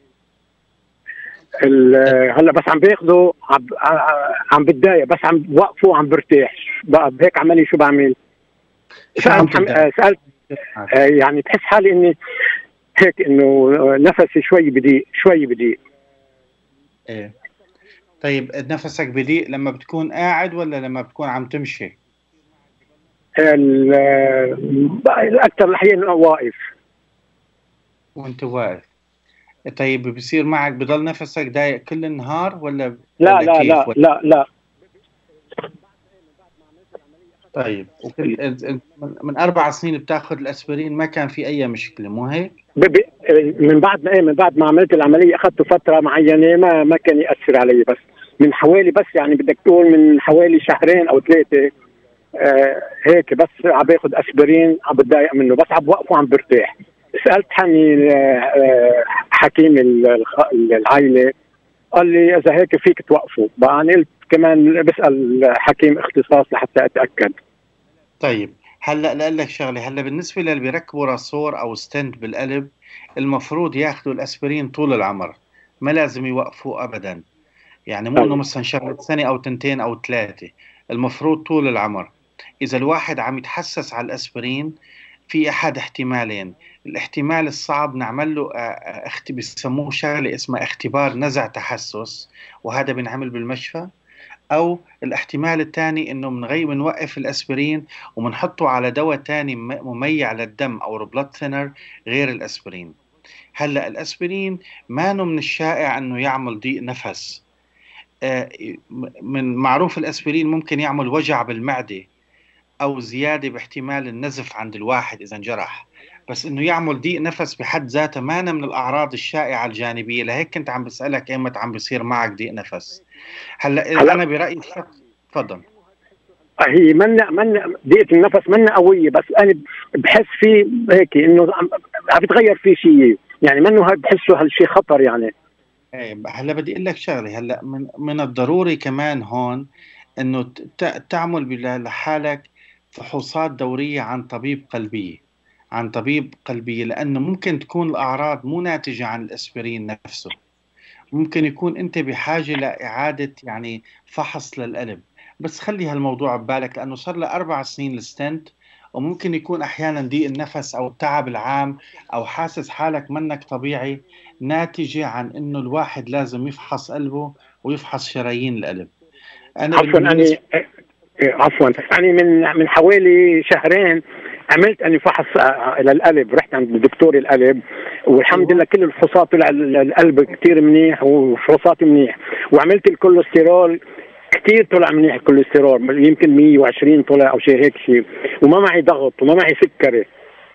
هلا بس عم باخذه عم عم بتضايق، بس عم بوقفه عم برتاح. بقى هيك عملي شو بعمل؟ سالت سالت أه يعني بحس حالي اني هيك انه نفسي شوي بضيق شوي بضيق. ايه طيب نفسك بضيق لما بتكون قاعد ولا لما بتكون عم تمشي؟ اكثر الاحيان واقف. وانت واقف. طيب بصير معك بضل نفسك ضايق كل النهار ولا لا ولا لا كيف لا ولا؟ لا لا طيب وكنت أنت- أنت من من اربع سنين بتاخذ الاسبرين ما كان في اي مشكله مو هيك؟ ب- ب- من بعد ما ايه من بعد ما عملت العمليه اخذت فتره معينه ما ما كان ياثر علي، بس من حوالي بس يعني بدك تقول من حوالي شهرين او ثلاثه آه هيك بس عم باخذ اسبرين عم بتضايق منه، بس عم بوقفه عم برتاح. سالت حني آه آه حكيم الخ- العائله قال لي اذا هيك فيك توقفه، بقى انا قلت كمان بسال حكيم اختصاص لحتى اتاكد. طيب هلا لاقول لك شغله، هلا بالنسبه للي بيركبوا راسور او ستنت بالقلب المفروض ياخذوا الاسبرين طول العمر، ما لازم يوقفوا ابدا. يعني مو انه طيب مثلا شغله سنه او تنتين او ثلاثه، المفروض طول العمر. اذا الواحد عم يتحسس على الاسبرين في احد احتمالين. الاحتمال الصعب نعمل له آه، آه، اخت بيسموه شغله اسمها اختبار نزع تحسس، وهذا بنعمل بالمشفى. او الاحتمال الثاني انه بنغير بنوقف الاسبرين وبنحطه على دواء ثاني مميع للدم او البلد ثينر غير الاسبرين. هلا الاسبرين ما من الشائع انه يعمل ضيق نفس. آه، من معروف الاسبرين ممكن يعمل وجع بالمعده او زياده باحتمال النزف عند الواحد اذا انجرح، بس انه يعمل ضيق نفس بحد ذاته ما من الاعراض الشائعه الجانبيه. لهيك كنت عم بسالك ايمت عم بيصير معك ضيق نفس. هلا هلا انا برايي الشخص تفضل. هي منا منا ضيقه النفس منا قويه، بس انا بحس فيه هيك انه عم عم بتغير فيه شيء، يعني منه هاد بحسه هالشيء خطر يعني. ايه هلا بدي اقول لك شغله، هلا من من الضروري كمان هون انه ت- تعمل بل- لحالك فحوصات دوريه عن طبيب قلبيه، عن طبيب قلبيه، لانه ممكن تكون الاعراض مو ناتجه عن الاسبرين نفسه. ممكن يكون انت بحاجه لاعاده يعني فحص للقلب. بس خلي هالموضوع ببالك لانه صار له اربع سنين الستنت، وممكن يكون احيانا ضيق النفس او التعب العام او حاسس حالك منك طبيعي ناتجه عن انه الواحد لازم يفحص قلبه ويفحص شرايين القلب. انا عفوا بالنسبه اني عفوا اني من من حوالي شهرين عملت اني فحص آه، للقلب، رحت عند دكتور القلب والحمد ايوه لله كل الفحوصات طلع القلب كثير منيح وفحوصاتي منيح، وعملت الكوليسترول كثير طلع منيح، الكوليسترول يمكن مية وعشرين طلع او شيء هيك شيء، وما معي ضغط وما معي سكري.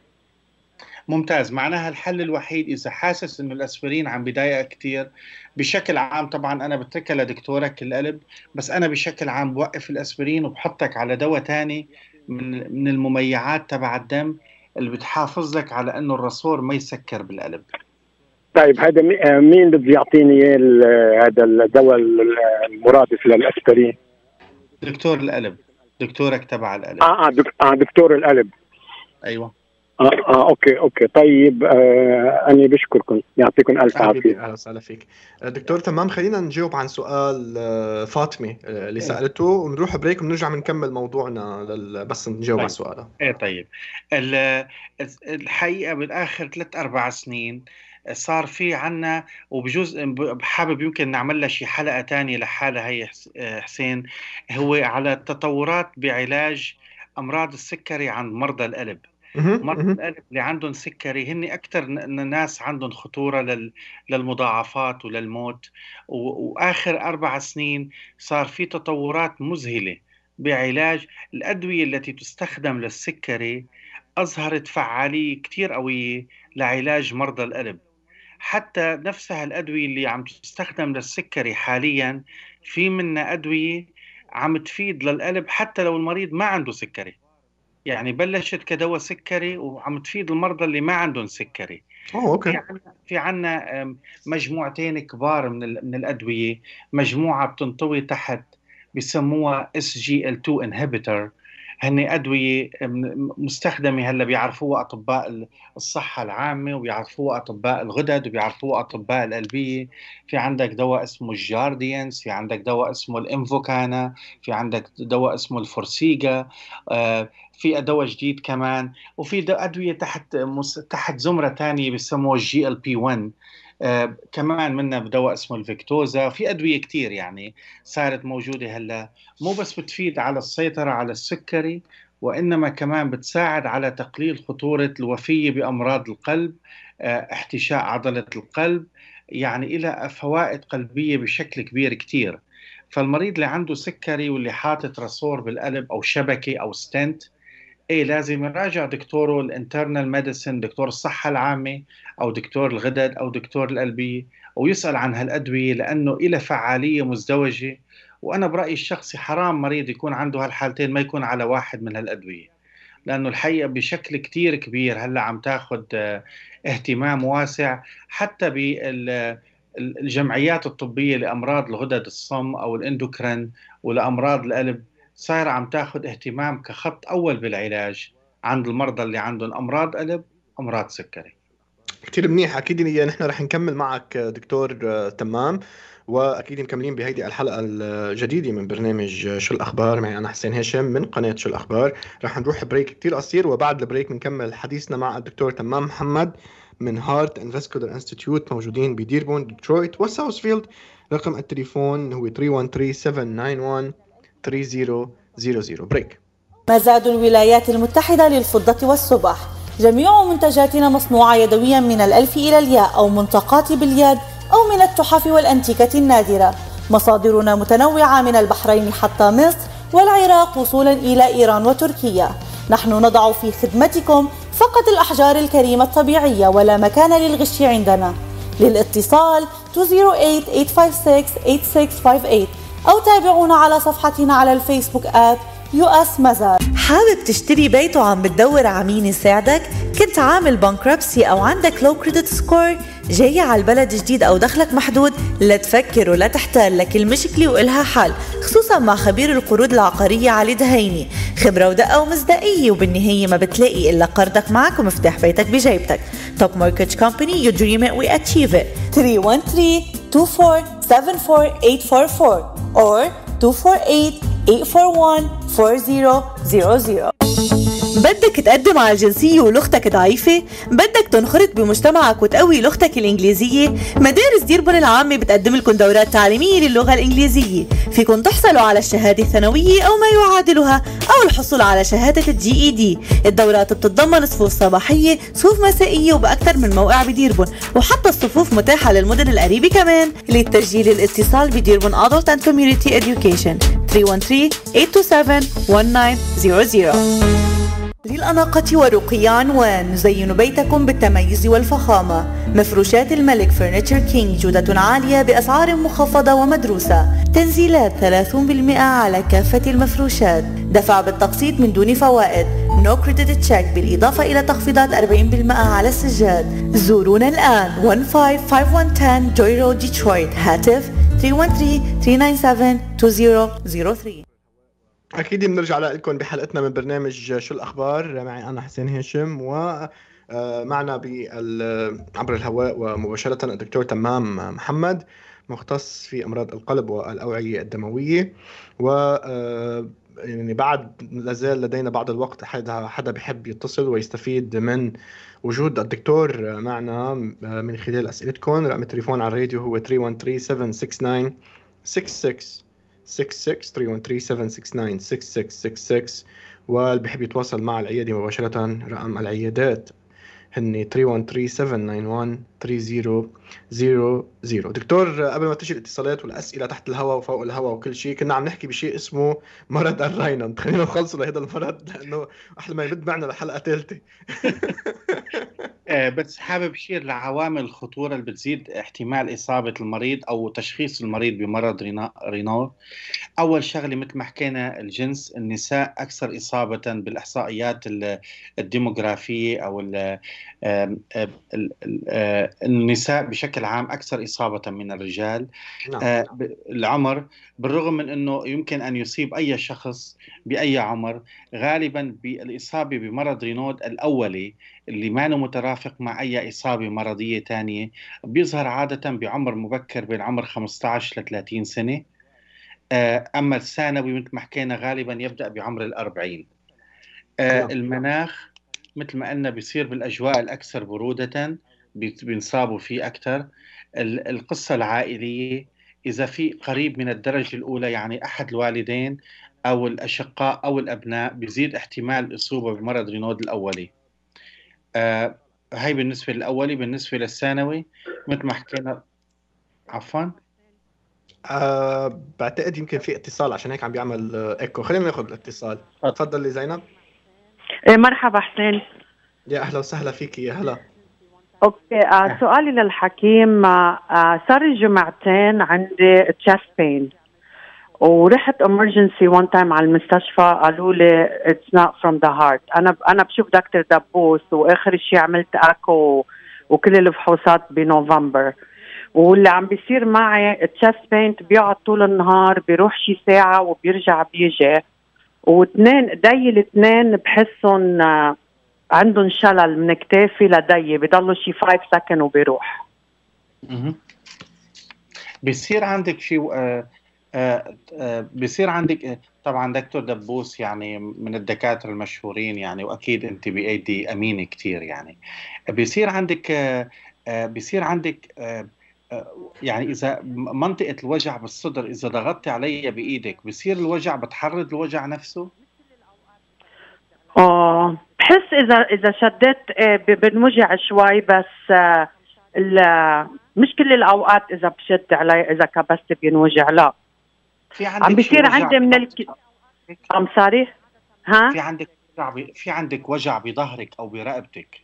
ممتاز. معناها الحل الوحيد إذا حاسس إنه الأسبرين عم بضايقك كتير بشكل عام، طبعا أنا بتركها لدكتورك القلب، بس أنا بشكل عام بوقف الأسبرين وبحطك على دواء تاني من من المميعات تبع الدم اللي بتحافظ لك على إنه الرسور ما يسكر بالقلب. طيب هذا مي- آه، مين بده يعطيني إياه ال- هذا الدواء المرادف للاسبرين؟ دكتور القلب، دكتورك تبع القلب. اه اه دك- آه، دكتور القلب. أيوة اه اه اوكي اوكي طيب آه انا بشكركم، يعطيكم الف حبيبي عافيه. اهلا وسهلا فيك دكتور. تمام، خلينا نجاوب عن سؤال آه، فاطمه آه، اللي سالته ونروح بريك ونرجع بنكمل موضوعنا لل... بس نجاوب على طيب. سؤالها. ايه طيب. ال- الحقيقة بالآخر ثلاث أربع سنين صار في عنا، وبجوز حابب يمكن نعمل لها شي حلقة تانية لحالها هي حس- حسين، هو على التطورات بعلاج أمراض السكري عند مرضى القلب. مهم، مرضى مهم. القلب اللي عندهم سكري هن أكثر ناس عندهم خطورة لل- للمضاعفات وللموت. و- وآخر أربع سنين صار في تطورات مذهلة بعلاج الأدوية التي تستخدم للسكري، أظهرت فعالية كتير قوية لعلاج مرضى القلب. حتى نفسها الأدوية اللي عم تستخدم للسكري حاليا في منها أدوية عم تفيد للقلب حتى لو المريض ما عنده سكري. يعني بلشت كدواء سكري وعم تفيد المرضى اللي ما عندهم سكري. اوه في اوكي. عنا في عنا أم، مجموعتين كبار من ال- من الأدوية. مجموعة بتنطوي تحت بسموها إس جي إل تو inhibitor. هن أدوية أم، مستخدمة هلا بيعرفوها أطباء ال- الصحة العامة، وبيعرفوها أطباء الغدد، وبيعرفوها أطباء القلبية. في عندك دواء اسمه الجارديانس، في عندك دواء اسمه الإنفوكانا، في عندك دواء اسمه الفورسيجا. آه، في دواء جديد كمان، وفي د- أدوية تحت مس... تحت زمرة تانية بيسموها الجي ال بي واحد. آه كمان منا دواء اسمه الفيكتوزا. في أدوية كتير يعني صارت موجودة هلا، مو بس بتفيد على السيطرة على السكري، وإنما كمان بتساعد على تقليل خطورة الوفية بأمراض القلب، احتشاء عضلة القلب، يعني إلى فوائد قلبية بشكل كبير كتير. فالمريض اللي عنده سكري واللي حاطط راسور بالقلب أو شبكة أو ستنت، إيه لازم يراجع دكتوره الانترنال ميديسن، دكتور الصحة العامة أو دكتور الغدد أو دكتور القلبية، ويسأل عن هالأدوية لأنه إلى فعالية مزدوجة. وأنا برأيي الشخصي حرام مريض يكون عنده هالحالتين ما يكون على واحد من هالأدوية، لأنه الحقيقة بشكل كتير كبير هلأ عم تاخد اهتمام واسع حتى بالجمعيات الطبية لأمراض الغدد الصم أو الاندوكرين ولأمراض القلب، صايرة عم تاخد اهتمام كخط أول بالعلاج عند المرضى اللي عندهم أمراض قلب أمراض سكري. كتير منيح. أكيد نحن رح نكمل معك دكتور تمام، وأكيد مكملين بهيدي الحلقة الجديدة من برنامج شو الأخبار معي أنا حسين هاشم من قناة شو الأخبار. رح نروح بريك كتير قصير، وبعد البريك بنكمل حديثنا مع الدكتور تمام محمد من هارت اند فاسكولار انستيتيوت، موجودين بديربون ديترويت وساوثفيلد. رقم التليفون هو ثلاثة واحد ثلاثة سبعة تسعة واحد ثلاثة صفر صفر. بريك. مزاد الولايات المتحدة للفضة والصبح. جميع منتجاتنا مصنوعة يدويا من الألف إلى الياء أو منطقات باليد أو من التحف والأنتيكة النادرة. مصادرنا متنوعة من البحرين حتى مصر والعراق وصولا إلى إيران وتركيا. نحن نضع في خدمتكم فقط الأحجار الكريمة الطبيعية، ولا مكان للغش عندنا. للاتصال اثنين صفر ثمانية ثمانية خمسة ستة ثمانية ستة خمسة ثمانية أو تابعونا على صفحتنا على الفيسبوك آت يو اس مزاد. حابب تشتري بيت وعم بتدور على مين يساعدك؟ كنت عامل بانكربسي أو عندك لو كريدت سكور؟ جاي على البلد جديد أو دخلك محدود؟ لا تفكر ولا تحتال، لك المشكلة وإلها حل، خصوصا مع خبير القروض العقارية علي دهيني. خبرة ودقة ومصداقية، وبالنهاية ما بتلاقي إلا قرضك معك ومفتاح بيتك بجيبتك. Top Mortgage Company, you dream it, we achieve it. three one three, two four seven four, eight four four or two four eight, eight four one, four zero zero zero. بدك تقدم على الجنسية ولغتك ضعيفة؟ بدك تنخرط بمجتمعك وتقوي لغتك الإنجليزية؟ مدارس ديربون العامة بتقدم لكم دورات تعليمية للغة الإنجليزية. فيكن تحصلوا على الشهادة الثانوية أو ما يعادلها، أو الحصول على شهادة الجي إي دي. الدورات بتتضمن صفوف صباحية، صفوف مسائية، وبأكثر من موقع بديربون، وحتى الصفوف متاحة للمدن القريبة كمان. للتسجيل الاتصال بديربون Adult and Community Education three one three, eight two seven, one nine zero zero. للأناقة والرقي عنوان. نزين بيتكم بالتميز والفخامة. مفروشات الملك فرنتشر كينج، جودة عالية بأسعار مخفضة ومدروسة. تنزيلات ثلاثين بالمئة على كافة المفروشات. دفع بالتقسيط من دون فوائد. نو كريدت تشيك، بالإضافة إلى تخفيضات أربعين بالمئة على السجاد. زورونا الآن one five five one one zero جوي رود ديترويت. هاتف three one three, three nine seven, two zero zero three. أكيد بنرجع لكم بحلقتنا من برنامج شو الأخبار معي أنا حسين هاشم، ومعنا عبر الهواء ومباشرة الدكتور تمام محمد، مختص في أمراض القلب والأوعية الدموية. و يعني بعد لازال لدينا بعض الوقت، حدا حدا بيحب يتصل ويستفيد من وجود الدكتور معنا من خلال أسئلتكم. رقم التليفون على الراديو هو three one three, seven six nine, six six six six three one three, seven six nine, six six six six. واللي بيحب يتواصل مع العيادة مباشرة رقم العيادات هن three one three, seven nine one, three zero zero zero. دكتور، قبل ما تجي الاتصالات والأسئلة تحت الهواء وفوق الهواء وكل شيء، كنا عم نحكي بشيء اسمه مرض الراينانت. خلينا نخلصوا لهذا المرض لأنه أحلى ما يمد معنا لحلقة ثالثة. بس حابب أشير لعوامل الخطورة اللي بتزيد احتمال إصابة المريض أو تشخيص المريض بمرض رينال. أول شغلة مثل ما حكينا الجنس، النساء أكثر إصابة بالإحصائيات الديموغرافية، أو النساء بشكل عام أكثر إصابة من الرجال. نعم. العمر، بالرغم من أنه يمكن أن يصيب أي شخص بأي عمر، غالبا بالإصابة بمرض رينود الأولي اللي ما مترافق مع أي إصابة مرضية تانية بيظهر عادة بعمر مبكر بين عمر خمسة عشر ل ثلاثين سنة. أما الثانوي مثل ما حكينا غالبا يبدأ بعمر الأربعين. المناخ مثل ما قلنا بيصير بالأجواء الأكثر برودة بينصابوا فيه أكثر. القصة العائلية، إذا في قريب من الدرجة الأولى يعني أحد الوالدين أو الأشقاء أو الأبناء بيزيد احتمال الإصابة بمرض رينود الأولي. آه هاي بالنسبة للأولي. بالنسبة للثانوي مثل ما حكينا، عفوا أه بعتقد يمكن في اتصال، عشان هيك عم بيعمل آه، ايكو. خلينا ناخذ الاتصال. تفضلي زينب. إيه مرحبا حسين. يا اهلا وسهلا فيكي. يا هلا. اوكي آه سؤالي للحكيم. آه آه صار لي جمعتين عندي تشست بين، ورحت امرجنسي وان تايم على المستشفى، قالوا لي اتس نوت فروم ذا هارت. انا انا بشوف دكتور دبوس، واخر شيء عملت اكو وكل الفحوصات بنوفمبر. واللي عم بيصير معي التشست بينت بيقعد طول النهار، بيروح شي ساعه وبيرجع بيجي، واثنين دي الاثنين بحسهم آه عندهم شلل من كتافي لدي، بضلوا شي خمسة سكند وبيروح. بيصير عندك شيء آه آه آه بيصير عندك آه طبعا دكتور دبوس يعني من الدكاترة المشهورين يعني، واكيد انت بايدي امينة كتير يعني. بيصير عندك آه آه بيصير عندك آه آه يعني اذا منطقة الوجع بالصدر اذا ضغطتي عليها بايدك بيصير الوجع، بتحرض الوجع نفسه؟ اه بحس اذا اذا شديت بنوجع شوي، بس آه مش كل الاوقات اذا بشد علي اذا كبست بينوجع، لا. في عندك عم بيصير عندي من الك... عم صاري ها في عندك وجع ب... في عندك وجع بظهرك او برقبتك؟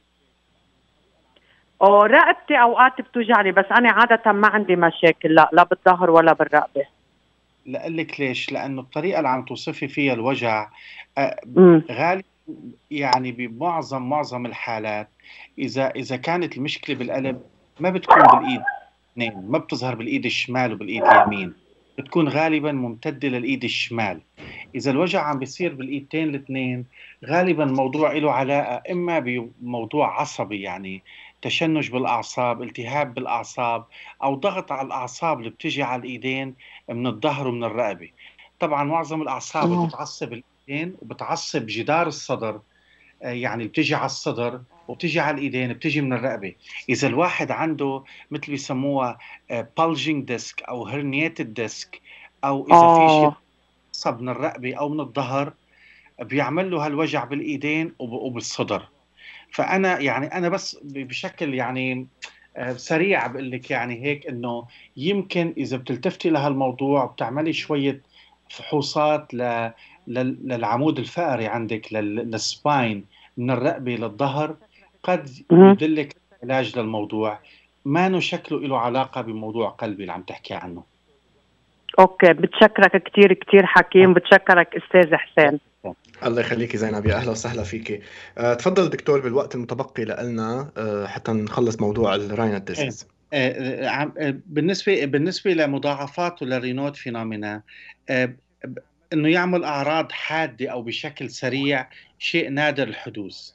او رقبتي اوقات بتوجعني، بس انا عاده ما عندي مشاكل، لا لا بالظهر ولا بالرقبه. لأقول لك ليش؟ لانه الطريقه اللي عم توصفي فيها الوجع آه غالبا يعني بمعظم معظم الحالات اذا اذا كانت المشكله بالقلب ما بتكون بالايد اثنين، ما بتظهر بالايد الشمال وبالايد اليمين، بتكون غالبا ممتده للايد الشمال. اذا الوجع عم بيصير بالايدتين الاثنين غالبا الموضوع له علاقه اما بموضوع عصبي، يعني تشنج بالاعصاب، التهاب بالاعصاب، او ضغط على الاعصاب اللي بتجي على الايدين من الظهر ومن الرقبه. طبعا معظم الاعصاب اللي بتعصب الايدين وبتعصب جدار الصدر، يعني بتجي على الصدر وبتجي على الايدين، بتجي من الرقبه. اذا الواحد عنده مثل بيسموها bulging disc او herniated disc، او اذا في شيء عصب من الرقبه او من الظهر بيعمل له هالوجع بالايدين وبالصدر. فانا يعني انا بس بشكل يعني سريع بقول لك يعني هيك انه يمكن اذا بتلتفتي لهالموضوع بتعملي شويه فحوصات ل للعمود الفقري عندك، للسباين من الرقبة للظهر، قد يدلك علاج للموضوع ما انه شكله له علاقة بموضوع قلبي اللي عم تحكي عنه. اوكي بتشكرك كتير كتير حكيم، بتشكرك استاذ حسين. الله يخليكي زينب، يا اهلا وسهلا فيكي. أه تفضل دكتور بالوقت المتبقي لنا أه حتى نخلص موضوع الراينال ديزيز. أه أه بالنسبة بالنسبة لمضاعفات للرينود فينومينا، أه انه يعمل اعراض حاده او بشكل سريع شيء نادر الحدوث.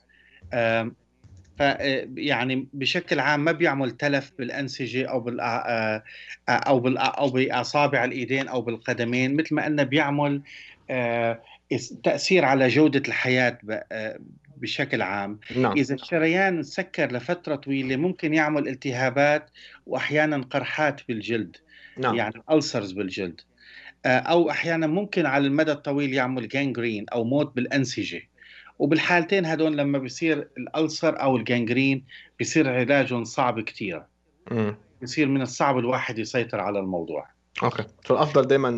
ف يعني بشكل عام ما بيعمل تلف بالانسجه او بال او بال او باصابع الايدين او بالقدمين، مثل ما انه بيعمل تاثير على جوده الحياه بشكل عام. نعم. اذا الشريان سكر لفتره طويله ممكن يعمل التهابات واحيانا قرحات بالجلد. نعم. يعني ألسرز بالجلد، أو أحيانا ممكن على المدى الطويل يعمل جانجرين أو موت بالأنسجة. وبالحالتين هدول لما بيصير الألسر أو الجانجرين بيصير علاجهم صعب كتير. م. بيصير من الصعب الواحد يسيطر على الموضوع. اوكي، فالافضل دائما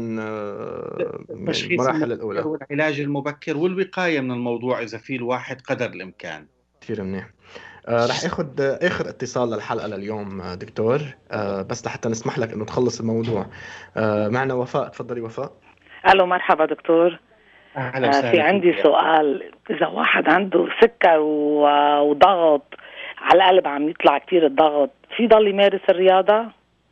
المراحل الاولى هو العلاج المبكر والوقايه من الموضوع اذا في الواحد قدر الامكان. كثير منيح. آه رح اخذ اخر اتصال للحلقه لليوم دكتور، آه بس لحتى نسمح لك انه تخلص الموضوع. آه معنا وفاء، تفضلي وفاء. الو مرحبا دكتور. اهلا وسهلا. آه في عندي فيك. سؤال، اذا واحد عنده سكر وضغط على القلب عم يطلع كتير الضغط، في ضل يمارس الرياضه؟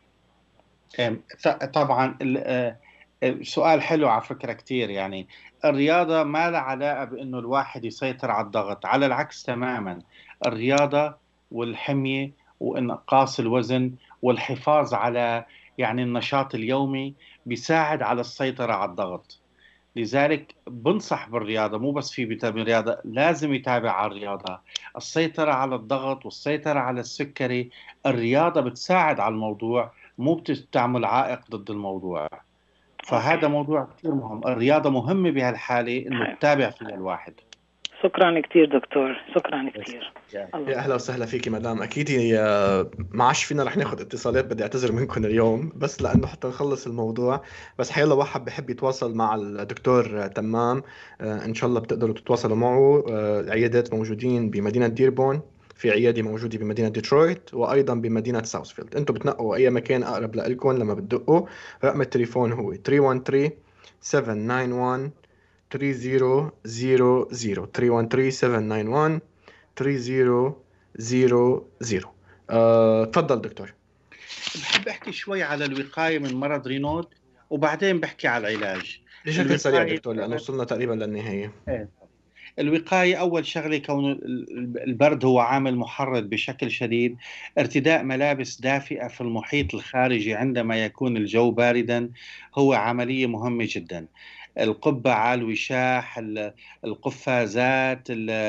طبعا سؤال حلو على فكرة كتير. يعني الرياضة ما لها علاقة بأنه الواحد يسيطر على الضغط، على العكس تماما. الرياضة والحمية وإنقاص الوزن والحفاظ على يعني النشاط اليومي بيساعد على السيطرة على الضغط. لذلك بنصح بالرياضة، مو بس في بيتابع رياضة، لازم يتابع على الرياضة. السيطرة على الضغط والسيطرة على السكري، الرياضة بتساعد على الموضوع، مو بتعمل عائق ضد الموضوع. فهذا موضوع كثير مهم. الرياضة مهمة بهالحالة إنه تتابع فيها الواحد. شكرا كثير دكتور، شكرا كثير. يا اهلا وسهلا فيكي مدام. اكيد هي ما عادش فينا رح ناخذ اتصالات، بدي اعتذر منكم اليوم بس لانه حتى نخلص الموضوع. بس حيلا واحد بحب يتواصل مع الدكتور تمام، آه ان شاء الله بتقدروا تتواصلوا معه. آه العيادات موجودين بمدينه ديربون، في عياده موجوده بمدينه ديترويت، وايضا بمدينه ساوثفيلد. انتم بتنقوا اي مكان اقرب لكم لما بتدقوا. رقم التليفون هو ثلاثة واحد ثلاثة سبعة تسعة واحد ثلاثة صفر صفر صفر ثلاثة واحد ثلاثة سبعة تسعة واحد ثلاثة صفر صفر صفر. أه، تفضل دكتور. بحب احكي شوي على الوقايه من مرض رينود وبعدين بحكي على العلاج بشكل سريع دكتور لانه وصلنا تقريبا للنهايه. ايه. الوقايه اول شغله كون البرد هو عامل محرض بشكل شديد. ارتداء ملابس دافئه في المحيط الخارجي عندما يكون الجو باردا هو عمليه مهمه جدا. القبعه، الوشاح، القفازات،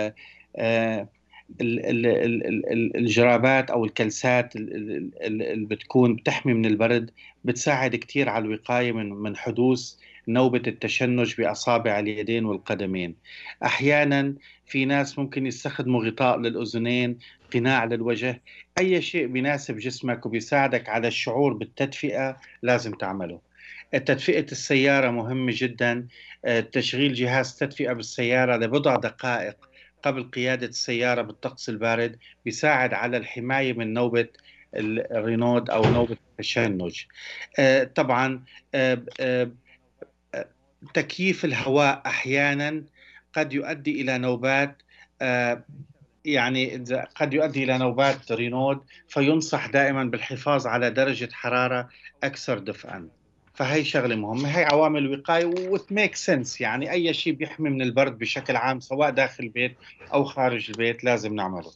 الجرابات أو الكلسات اللي بتكون بتحمي من البرد بتساعد كتير على الوقاية من من حدوث نوبة التشنج بأصابع اليدين والقدمين. أحيانا في ناس ممكن يستخدموا غطاء للأذنين، قناع للوجه، أي شيء بيناسب جسمك وبيساعدك على الشعور بالتدفئة لازم تعمله. تدفئة السيارة مهمة جدا. تشغيل جهاز تدفئة بالسيارة لبضع دقائق قبل قيادة السيارة بالطقس البارد بيساعد على الحماية من نوبة الرينود أو نوبة التشنج. طبعا تكييف الهواء أحيانا قد يؤدي إلى نوبات، يعني قد يؤدي إلى نوبات رينود، فينصح دائما بالحفاظ على درجة حرارة أكثر دفئا. فهي شغلة مهمة، هي عوامل وقاية وتميك سنس. يعني أي شيء بيحمي من البرد بشكل عام سواء داخل البيت أو خارج البيت لازم نعمله.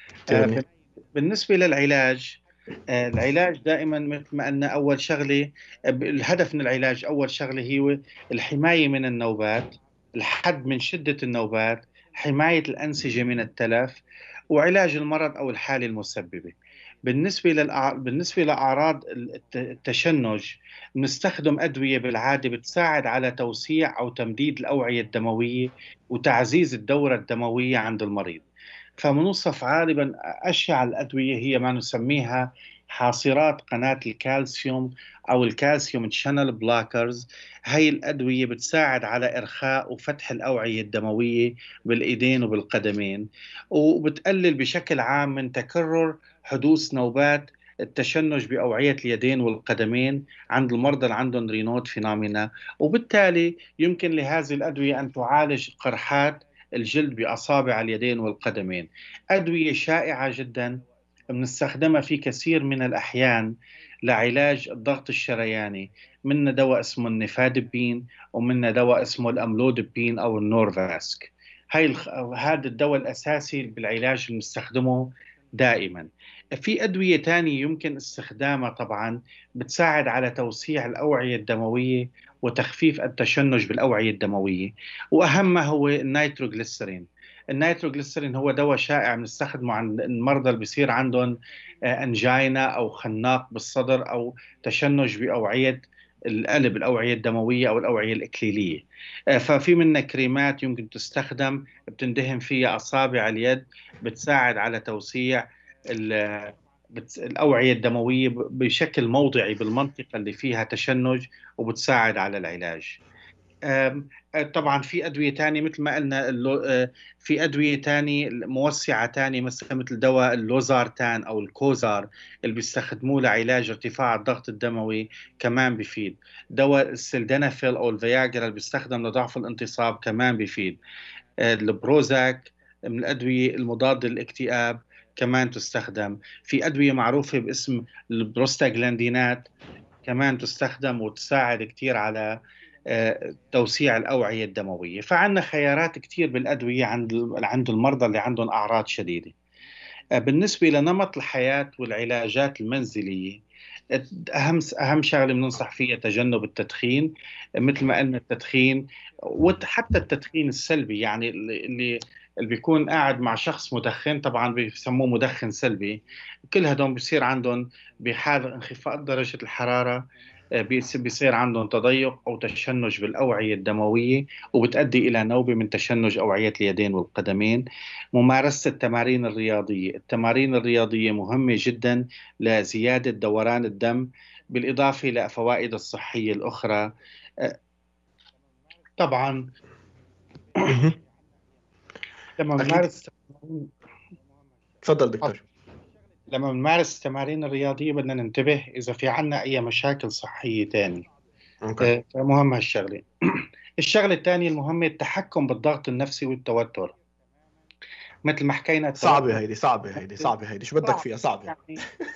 آه بالنسبة للعلاج، آه العلاج دائما مثل ما قلنا أول شغلة، الهدف من العلاج أول شغلة هي الحماية من النوبات، الحد من شدة النوبات، حماية الأنسجة من التلف، وعلاج المرض أو الحالة المسببة. بالنسبة للأع... بالنسبة لأعراض التشنج بنستخدم أدوية بالعادة بتساعد على توسيع أو تمديد الأوعية الدموية وتعزيز الدورة الدموية عند المريض. فمنوصف غالبا أشهر الأدوية هي ما نسميها حاصرات قناة الكالسيوم أو الكالسيوم تشانل بلاكرز. هاي الأدوية بتساعد على إرخاء وفتح الأوعية الدموية بالإيدين وبالقدمين، وبتقلل بشكل عام من تكرر حدوث نوبات التشنج بأوعية اليدين والقدمين عند المرضى اللي عندهم رينود فينامينا. وبالتالي يمكن لهذه الأدوية أن تعالج قرحات الجلد بأصابع اليدين والقدمين. أدوية شائعة جدا بنستخدمها في كثير من الأحيان لعلاج الضغط الشرياني. منا دواء اسمه النيفادبين ومنا دواء اسمه الأملودبين أو النورفاسك. هاي الخ... هذا الدواء الأساسي بالعلاج بنستخدمه دائما. في أدوية تانية يمكن استخدامها طبعا بتساعد على توسيع الأوعية الدموية وتخفيف التشنج بالأوعية الدموية، وأهمها هو النيتروغليسرين. النيتروغليسرين هو دواء شائع بنستخدمه عند المرضى اللي بيصير عندهم أنجينا أو خناق بالصدر أو تشنج بأوعية القلب، الأوعية الدموية أو الأوعية الإكليلية. ففي منها كريمات يمكن تستخدم بتندهن فيها أصابع اليد، بتساعد على توسيع الأوعية الدموية بشكل موضعي بالمنطقة اللي فيها تشنج وبتساعد على العلاج. طبعا في أدوية تانية مثل ما قلنا، في أدوية تانية موسعة تانية مثل مثل دواء اللوزارتان أو الكوزار اللي بيستخدموه لعلاج ارتفاع الضغط الدموي كمان بيفيد. دواء السلدنافيل أو الفياجرا اللي بيستخدم لضعف الانتصاب كمان بيفيد. البروزاك من الأدوية المضادة للاكتئاب كمان تستخدم. في أدوية معروفة باسم البروستاغلاندينات كمان تستخدم وتساعد كتير على توسيع الأوعية الدموية. فعندنا خيارات كتير بالأدوية عند عند المرضى اللي عندهم أعراض شديدة. بالنسبة لنمط الحياة والعلاجات المنزلية، أهم أهم شغلة بننصح فيها تجنب التدخين. مثل ما قلنا التدخين وحتى التدخين السلبي، يعني اللي اللي بيكون قاعد مع شخص مدخن طبعا بيسموه مدخن سلبي. كل هدول بيصير عندهم بحال انخفاض درجة الحرارة بيصير عندهم تضيق أو تشنج بالأوعية الدموية، وبتؤدي إلى نوبة من تشنج أوعية اليدين والقدمين. ممارسة التمارين الرياضية، التمارين الرياضية مهمة جدا لزيادة دوران الدم، بالإضافة إلى فوائد الصحية الأخرى. طبعا لما بنمارس تفضل دكتور. لما بنمارس التمارين الرياضية بدنا ننتبه إذا في عنا أي مشاكل صحية تانية. أوكي. مهم هالشغلة. الشغلة الثانية المهمة التحكم بالضغط النفسي والتوتر، مثل ما حكينا. صعبة هيدي صعبة هيدي صعبة هيدي شو بدك فيها صعبة يعني.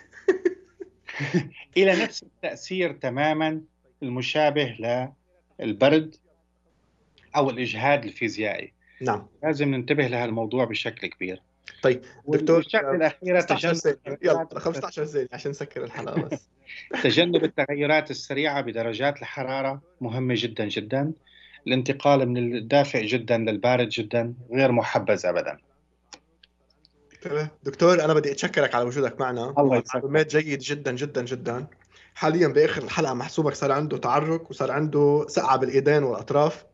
إلى نفس التأثير تماما المشابه للبرد أو الإجهاد الفيزيائي. نعم، لازم ننتبه لهالموضوع بشكل كبير. طيب دكتور، الشغلة الأخيرة تجنب يلا خمسة عشر ثانية عشان نسكر الحلقة بس. تجنب التغيرات السريعة بدرجات الحرارة مهمة جدا جدا. الانتقال من الدافئ جدا للبارد جدا غير محبذ أبدا. دكتور أنا بدي أتشكرك على وجودك معنا، معلومات جيد جدا جدا جدا. حاليا بآخر الحلقة محسوبك صار عنده تعرق وصار عنده سقعة بالإيدين والأطراف.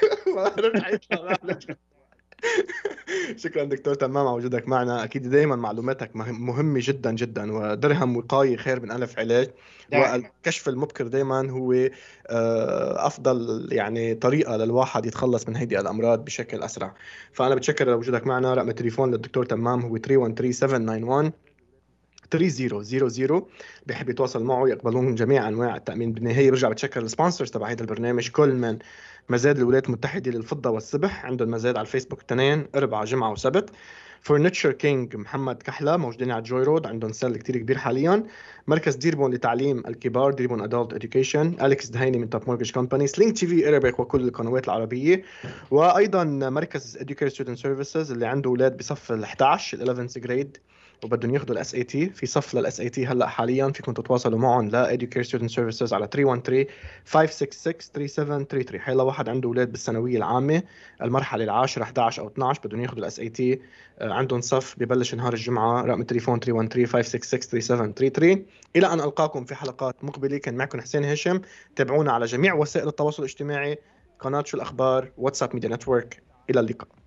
شكرا دكتور تمام على وجودك معنا. اكيد دائما معلوماتك مهمه جدا جدا، ودرهم وقايه خير من الف علاج، والكشف المبكر دائما هو افضل يعني طريقه للواحد يتخلص من هيدي الامراض بشكل اسرع. فانا بتشكر على وجودك معنا. رقم التليفون للدكتور تمام هو ثلاثة واحد ثلاثة سبعة تسعة واحد ثلاثة صفر صفر صفر. بيحب يتواصل معه يقبلون جميع انواع التامين. بالنهايه برجع بتشكر السبونسرز تبع هذا البرنامج، كل من مزاد الولايات المتحده للفضه والصبح، عندهم مزاد على الفيسبوك اثنين اربعاء جمعه وسبت. فرنتشر كينج محمد كحله موجودين على جوي رود، عندهم سيل كتير كبير حاليا. مركز ديربون لتعليم الكبار، ديربون ادلت اديوكيشن. اليكس دهيني من توب مورجج كومباني. سلينك تي في ارابيك وكل القنوات العربيه. وايضا مركز educare student services اللي عنده اولاد بصف ال احد عشر ال إحدى عشر جريد وبدهم ياخذوا الاس اي تي، في صف للاس اي تي هلا حاليا، فيكم تتواصلوا معهم ل educare student services على ثلاثة واحد ثلاثة خمسة ستة ستة ثلاثة سبعة ثلاثة ثلاثة. حيلا واحد عنده اولاد بالثانويه العامه المرحله العاشره احد عشر او اثني عشر بدهم ياخذوا الاس اي تي، عندهم صف ببلش نهار الجمعه. رقم التليفون ثلاثة واحد ثلاثة خمسة ستة ستة ثلاثة سبعة ثلاثة ثلاثة. الى ان القاكم في حلقات مقبله، كان معكم حسين هاشم. تابعونا على جميع وسائل التواصل الاجتماعي، قناه شو الاخبار، واتساب ميديا نتورك. الى اللقاء.